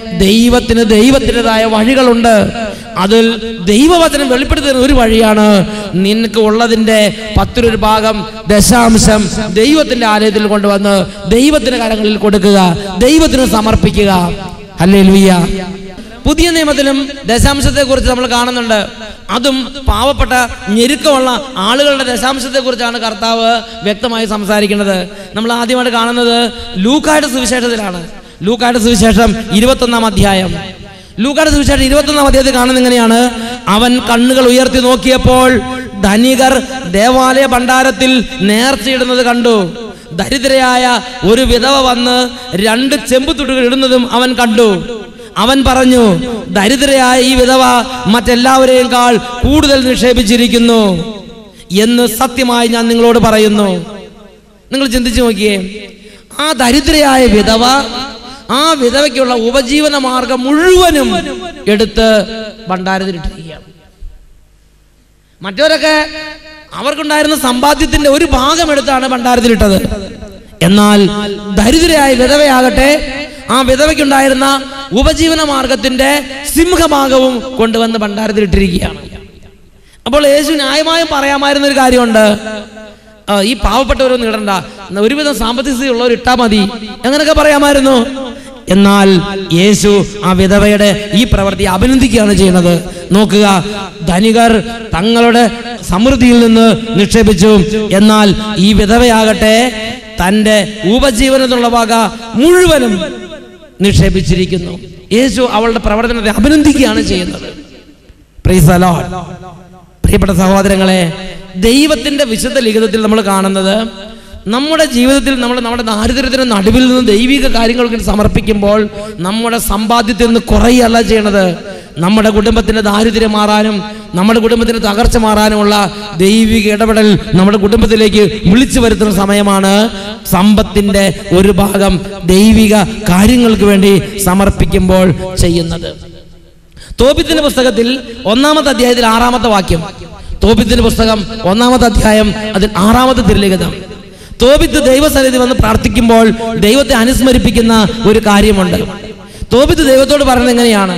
ദൈവത്തിൻ്റെതായ വഴികളുണ്ട്. അതിൽ ദൈവവചനം വെളിപ്പെടുത്തുന്ന ഒരു വഴിയാണ് നിനക്ക് ഉള്ളതിന്റെ 10 ഭാഗം ദശാംശം ദൈവത്തിന്റെ ആലയത്തിൽ കൊണ്ടുവന്ന് ദൈവത്തിന്റെ കരങ്ങളിൽ കൊടുക്കുക, ദൈവത്തിന് സമർപ്പിക്കുക. ഹല്ലേലൂയ. പുതിയ നിയമത്തിലും ദശാംശത്തെ കുറിച്ച് നമ്മൾ കാണുന്നുണ്ട്. അതും പാവപ്പെട്ട ഞെരുക്കമുള്ള ആളുകളുടെ ദശാംശത്തെ കുറിച്ചാണ് കർത്താവ് വ്യക്തമായി സംസാരിക്കുന്നത്. നമ്മൾ ആദ്യമായിട്ട് കാണുന്നത് ലൂക്കായുടെ സുവിശേഷത്തിലാണ്. ലൂക്കായുടെ സുവിശേഷം 21-ാം അധ്യായം. ലൂക്കായുടെ സുവിശേഷം 21-ാം അധ്യായത്തിൽ കാണുന്നത് ഇങ്ങനെയാണ്: അവൻ കണ്ണുകൾ ഉയർത്തി നോക്കിയപ്പോൾ ധനികർ ദേവാലയ ഭണ്ഡാരത്തിൽ നേർച്ചയിടുന്നത് കണ്ടു. ദരിദ്രയായ ഒരു വിധവ വന്ന് 2 ചെമ്പുതുട്ടുകൾ ഇടുന്നതും അവൻ കണ്ടു. അവൻ പറഞ്ഞു, ദരിദ്രയായ ഈ വിധവ മറ്റെല്ലാവരെയും കൂടുതൽ നിക്ഷേപിച്ചിരിക്കുന്നു എന്ന് സത്യമായി ഞാൻ നിങ്ങളോട് പറയുന്നു. നിങ്ങൾ ചിന്തിച്ചു നോക്കിയേ, ആ ദരിദ്രയായ വിധവ ആ വിധവയ്ക്കുള്ള ഉപജീവന മാർഗം മുഴുവനും എടുത്ത് ഭണ്ഡാരത്തിലിട്ടിരിക്കുകയാണ്. മറ്റവരൊക്കെ അവർക്കുണ്ടായിരുന്ന സമ്പാദ്യത്തിന്റെ ഒരു ഭാഗം എടുത്താണ് ഭണ്ഡാരത്തിലിട്ടത്. എന്നാൽ ദരിദ്രയായ വിധവയാകട്ടെ ആ വിധവയ്ക്കുണ്ടായിരുന്ന ഉപജീവന മാർഗത്തിന്റെ സിംഹഭാഗവും കൊണ്ടുവന്ന് ഭണ്ഡാരത്തിലിട്ടിരിക്കുകയാണ്. അപ്പോൾ യേശു ന്യായമായും പറയാമായിരുന്ന ഒരു കാര്യമുണ്ട്, ഈ പാവപ്പെട്ടവരൊന്നും ഇടണ്ട, ഒരുവിധം സാമ്പത്തിക സ്ഥിതി ഉള്ളവർ ഇട്ടാ മതി, അങ്ങനെയൊക്കെ പറയാമായിരുന്നു. എന്നാൽ യേശു ആ വിധവയുടെ ഈ പ്രവൃത്തി അഭിനന്ദിക്കുകയാണ് ചെയ്യുന്നത്. നോക്കുക, ധനികർ തങ്ങളുടെ സമൃദ്ധിയിൽ നിന്ന് നിക്ഷേപിച്ചു, എന്നാൽ ഈ വിധവയാകട്ടെ തൻ്റെ ഉപജീവനത്തിനുള്ള വക മുഴുവനും നിക്ഷേപിച്ചിരിക്കുന്നു. യേശു അവളുടെ പ്രവർത്തനത്തെ അഭിനന്ദിക്കുകയാണ് ചെയ്യുന്നത്. Praise the lord. പ്രിയപ്പെട്ട സഹോദരങ്ങളെ, ദൈവത്തിന്റെ വിശുദ്ധ ലിഖിതത്തിൽ നമ്മൾ കാണുന്നത്, നമ്മുടെ ജീവിതത്തിൽ നമ്മുടെ ദാരിദ്ര്യത്തിന് നടുവിൽ നിന്ന് ദൈവിക കാര്യങ്ങൾക്ക് സമർപ്പിക്കുമ്പോൾ നമ്മുടെ സമ്പാദ്യത്തിൽ നിന്ന് കുറയല്ല ചെയ്യണത്. നമ്മുടെ കുടുംബത്തിന്റെ ദാരിദ്ര്യം മാറാനും നമ്മുടെ കുടുംബത്തിന്റെ തകർച്ച മാറാനുമുള്ള ദൈവിക ഇടപെടൽ നമ്മുടെ കുടുംബത്തിലേക്ക് വിളിച്ചു വരുത്തുന്ന സമയമാണ് സമ്പത്തിന്റെ ഒരു ഭാഗം ദൈവിക കാര്യങ്ങൾക്ക് വേണ്ടി സമർപ്പിക്കുമ്പോൾ ചെയ്യുന്നത്. തോബിത്തിന്റെ പുസ്തകത്തിൽ 1-ാമത്തെ അധ്യായത്തിൽ 6-ാമത്തെ വാക്യം, തോബിത്തിന്റെ പുസ്തകം 1-ാമത്തെ അധ്യായം അതിൽ 6-ാമത്തെ തിരുലിഖിതം. തോബിത്ത് ദൈവസന്നിധി വന്ന് പ്രാർത്ഥിക്കുമ്പോൾ ദൈവത്തെ അനുസ്മരിപ്പിക്കുന്ന ഒരു കാര്യമുണ്ട്. തോബിത്ത് ദൈവത്തോട് പറയുന്നത് എങ്ങനെയാണ്?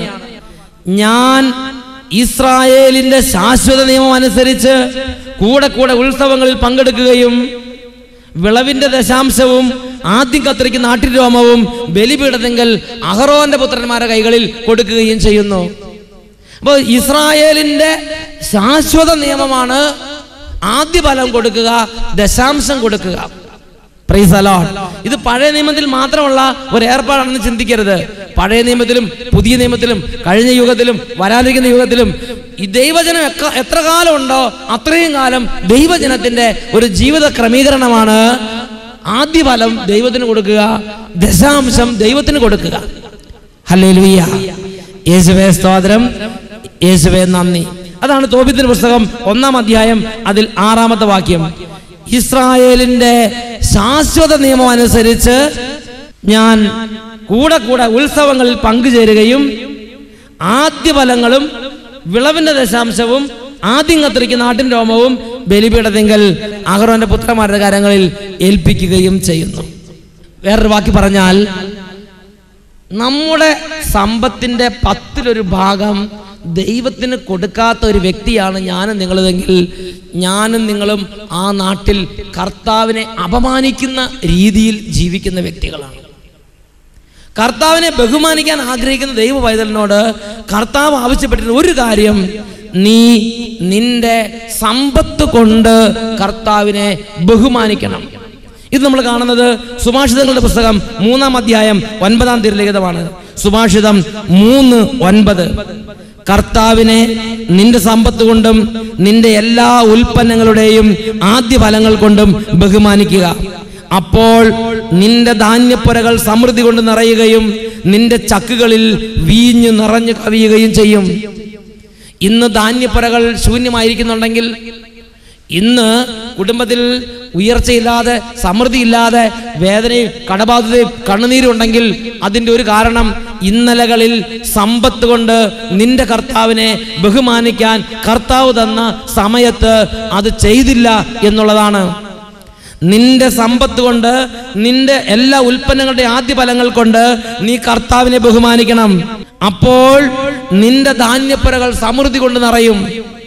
ഞാൻ ഇസ്രായേലിന്റെ ശാശ്വത നിയമം അനുസരിച്ച് കൂടെ കൂടെ ഉത്സവങ്ങളിൽ പങ്കെടുക്കുകയും വിളവിന്റെ ദശാംശവും ആദ്യം കത്തിരിക്കുന്ന ആട്ടിൻരോമവും ബലിപീഠത്തിങ്കൽ അഹറോന്റെ പുത്രന്മാരുടെ കൈകളിൽ കൊടുക്കുകയും ചെയ്യുന്നു. അപ്പോൾ ഇസ്രായേലിന്റെ ശാശ്വത നിയമമാണ് ആദ്യ ഫലം കൊടുക്കുക, ദശാംശം കൊടുക്കുക. Praise the lord. ഇത് പഴയ നിയമത്തിൽ മാത്രമുള്ള ഒരു ഏർപ്പാടാണെന്ന് ചിന്തിക്കരുത്. പഴയ നിയമത്തിലും പുതിയ നിയമത്തിലും കഴിഞ്ഞ യുഗത്തിലും വരാനിരിക്കുന്ന യുഗത്തിലും ഈ ദൈവജനം എത്ര കാലം ഉണ്ടോ അത്രയും കാലം ദൈവജനത്തിന്റെ ഒരു ജീവിത ക്രമീകരണമാണ് ആദ്യ ഫലം ദൈവത്തിന് കൊടുക്കുക, ദശാംശം ദൈവത്തിന് കൊടുക്കുക. ഹല്ലേലൂയ. യേശുവേ സ്തോത്രം, യേശുവേ നന്ദി. അതാണ് തോബിത്തിന്റെ പുസ്തകം 1-ാം അധ്യായം അതിൽ 6-ാമത്തെ വാക്യം. ഇസ്രായേലിന്റെ ശാശ്വത നിയമം അനുസരിച്ച് ഞാൻ കൂടെ കൂടെ ഉത്സവങ്ങളിൽ പങ്കുചേരുകയും ആദ്യ ഫലങ്ങളും വിളവിന്റെ ദശാംശവും ആദ്യം കത്തിരിക്കുന്ന ആട്ടിൻ രോമവും ബലിപീഠത്തിങ്കൽ അഹറോന്റെ പുത്രന്മാരുടെ കരങ്ങളിൽ ഏൽപ്പിക്കുകയും ചെയ്യുന്നു. വേറൊരു വാക്കി പറഞ്ഞാൽ, നമ്മുടെ സമ്പത്തിന്റെ 10-ലൊരു ഭാഗം ദൈവത്തിന് കൊടുക്കാത്ത ഒരു വ്യക്തിയാണ് ഞാനും നിങ്ങളതെങ്കിൽ ഞാനും നിങ്ങളും ആ നാട്ടിൽ കർത്താവിനെ അപമാനിക്കുന്ന രീതിയിൽ ജീവിക്കുന്ന വ്യക്തികളാണ്. കർത്താവിനെ ബഹുമാനിക്കാൻ ആഗ്രഹിക്കുന്ന ദൈവ പൈതലിനോട് കർത്താവ് ആവശ്യപ്പെട്ടിരുന്ന ഒരു കാര്യം, നീ നിന്റെ സമ്പത്ത് കൊണ്ട് കർത്താവിനെ ബഹുമാനിക്കണം. ഇത് നമ്മൾ കാണുന്നത് സുഭാഷിതങ്ങളുടെ പുസ്തകം 3-ാം അധ്യായം 9-ാം തിരുലിഖിതമാണ്. സുഭാഷിതം 3:9. കർത്താവിനെ നിന്റെ സമ്പത്ത് കൊണ്ടും നിന്റെ എല്ലാ ഉൽപ്പന്നങ്ങളുടെയും ആദ്യ ഫലങ്ങൾ കൊണ്ടും ബഹുമാനിക്കുക. അപ്പോൾ നിന്റെ ധാന്യപ്പുരകൾ സമൃദ്ധി കൊണ്ട് നിറയുകയും നിന്റെ ചക്കുകളിൽ വീഞ്ഞു നിറഞ്ഞു കവിയുകയും ചെയ്യും. ഇന്ന് ധാന്യപ്പുരകൾ ശൂന്യമായിരിക്കുന്നുണ്ടെങ്കിൽ, ഇന്ന് കുടുംബത്തിൽ ഉയർച്ചയില്ലാതെ സമൃദ്ധിയില്ലാതെ വേദനയും കടബാധ്യതയും കണ്ണുനീരും ഉണ്ടെങ്കിൽ അതിൻ്റെ ഒരു കാരണം ഇന്നലകളിൽ സമ്പത്ത് കൊണ്ട് നിന്റെ കർത്താവിനെ ബഹുമാനിക്കാൻ കർത്താവ് തന്ന സമയത്ത് അത് ചെയ്തില്ല എന്നുള്ളതാണ്. നിന്റെ സമ്പത്ത് കൊണ്ട് നിന്റെ എല്ലാ ഉൽപ്പന്നങ്ങളുടെ ആദ്യ ഫലങ്ങൾ കൊണ്ട് നീ കർത്താവിനെ ബഹുമാനിക്കണം. അപ്പോൾ നിന്റെ ധാന്യപ്പുരകൾ സമൃദ്ധി കൊണ്ട് നിറയും.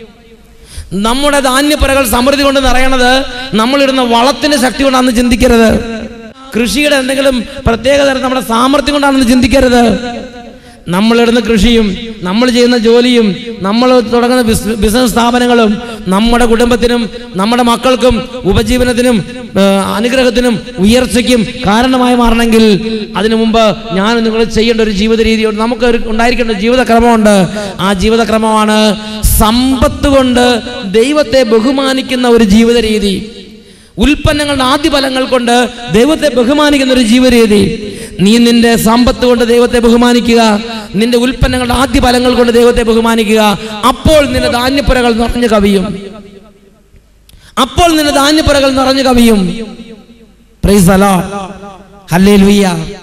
നമ്മുടെ ധാന്യപ്പുരകൾ സമൃദ്ധി കൊണ്ട് നിറയണത് നമ്മളിടുന്ന വളത്തിന്റെ ശക്തി കൊണ്ടാണെന്ന് ചിന്തിക്കരുത്. കൃഷിയുടെ എന്തെങ്കിലും പ്രത്യേകത നമ്മുടെ സാമർഥ്യം കൊണ്ടാണെന്ന് ചിന്തിക്കരുത്. നമ്മളിടുന്ന കൃഷിയും നമ്മൾ ചെയ്യുന്ന ജോലിയും നമ്മൾ തുടങ്ങുന്ന ബിസിനസ് സ്ഥാപനങ്ങളും നമ്മുടെ കുടുംബത്തിനും നമ്മുടെ മക്കൾക്കും ഉപജീവനത്തിനും അനുഗ്രഹത്തിനും ഉയർച്ചയ്ക്കും കാരണമായി മാറണമെങ്കിൽ അതിനു മുമ്പ് ഞാൻ നിങ്ങൾ ചെയ്യേണ്ട ഒരു ജീവിത രീതിയുണ്ട്. നമുക്ക് ഉണ്ടായിരിക്കേണ്ട ഒരു ജീവിതക്രമമുണ്ട്. ആ ജീവിതക്രമമാണ് സമ്പത്ത് കൊണ്ട് ദൈവത്തെ ബഹുമാനിക്കുന്ന ഒരു ജീവിത രീതി. ഉൽപ്പന്നങ്ങളുടെ ആദ്യ ഫലങ്ങൾ കൊണ്ട് ദൈവത്തെ ബഹുമാനിക്കുന്ന ഒരു ജീവിതരീതി. നീ നിന്റെ സമ്പത്ത് കൊണ്ട് ദൈവത്തെ ബഹുമാനിക്കുക, നിന്റെ ഉൽപ്പന്നങ്ങളുടെ ആദ്യ ഫലങ്ങൾ കൊണ്ട് ദൈവത്തെ ബഹുമാനിക്കുക. അപ്പോൾ നിന്റെ ധാന്യപ്പുരകൾ നിറഞ്ഞു കവിയും. അപ്പോൾ നിന്റെ ധാന്യപ്പുരകൾ നിറഞ്ഞു കവിയും. Praise the lord. ഹല്ലേലൂയ.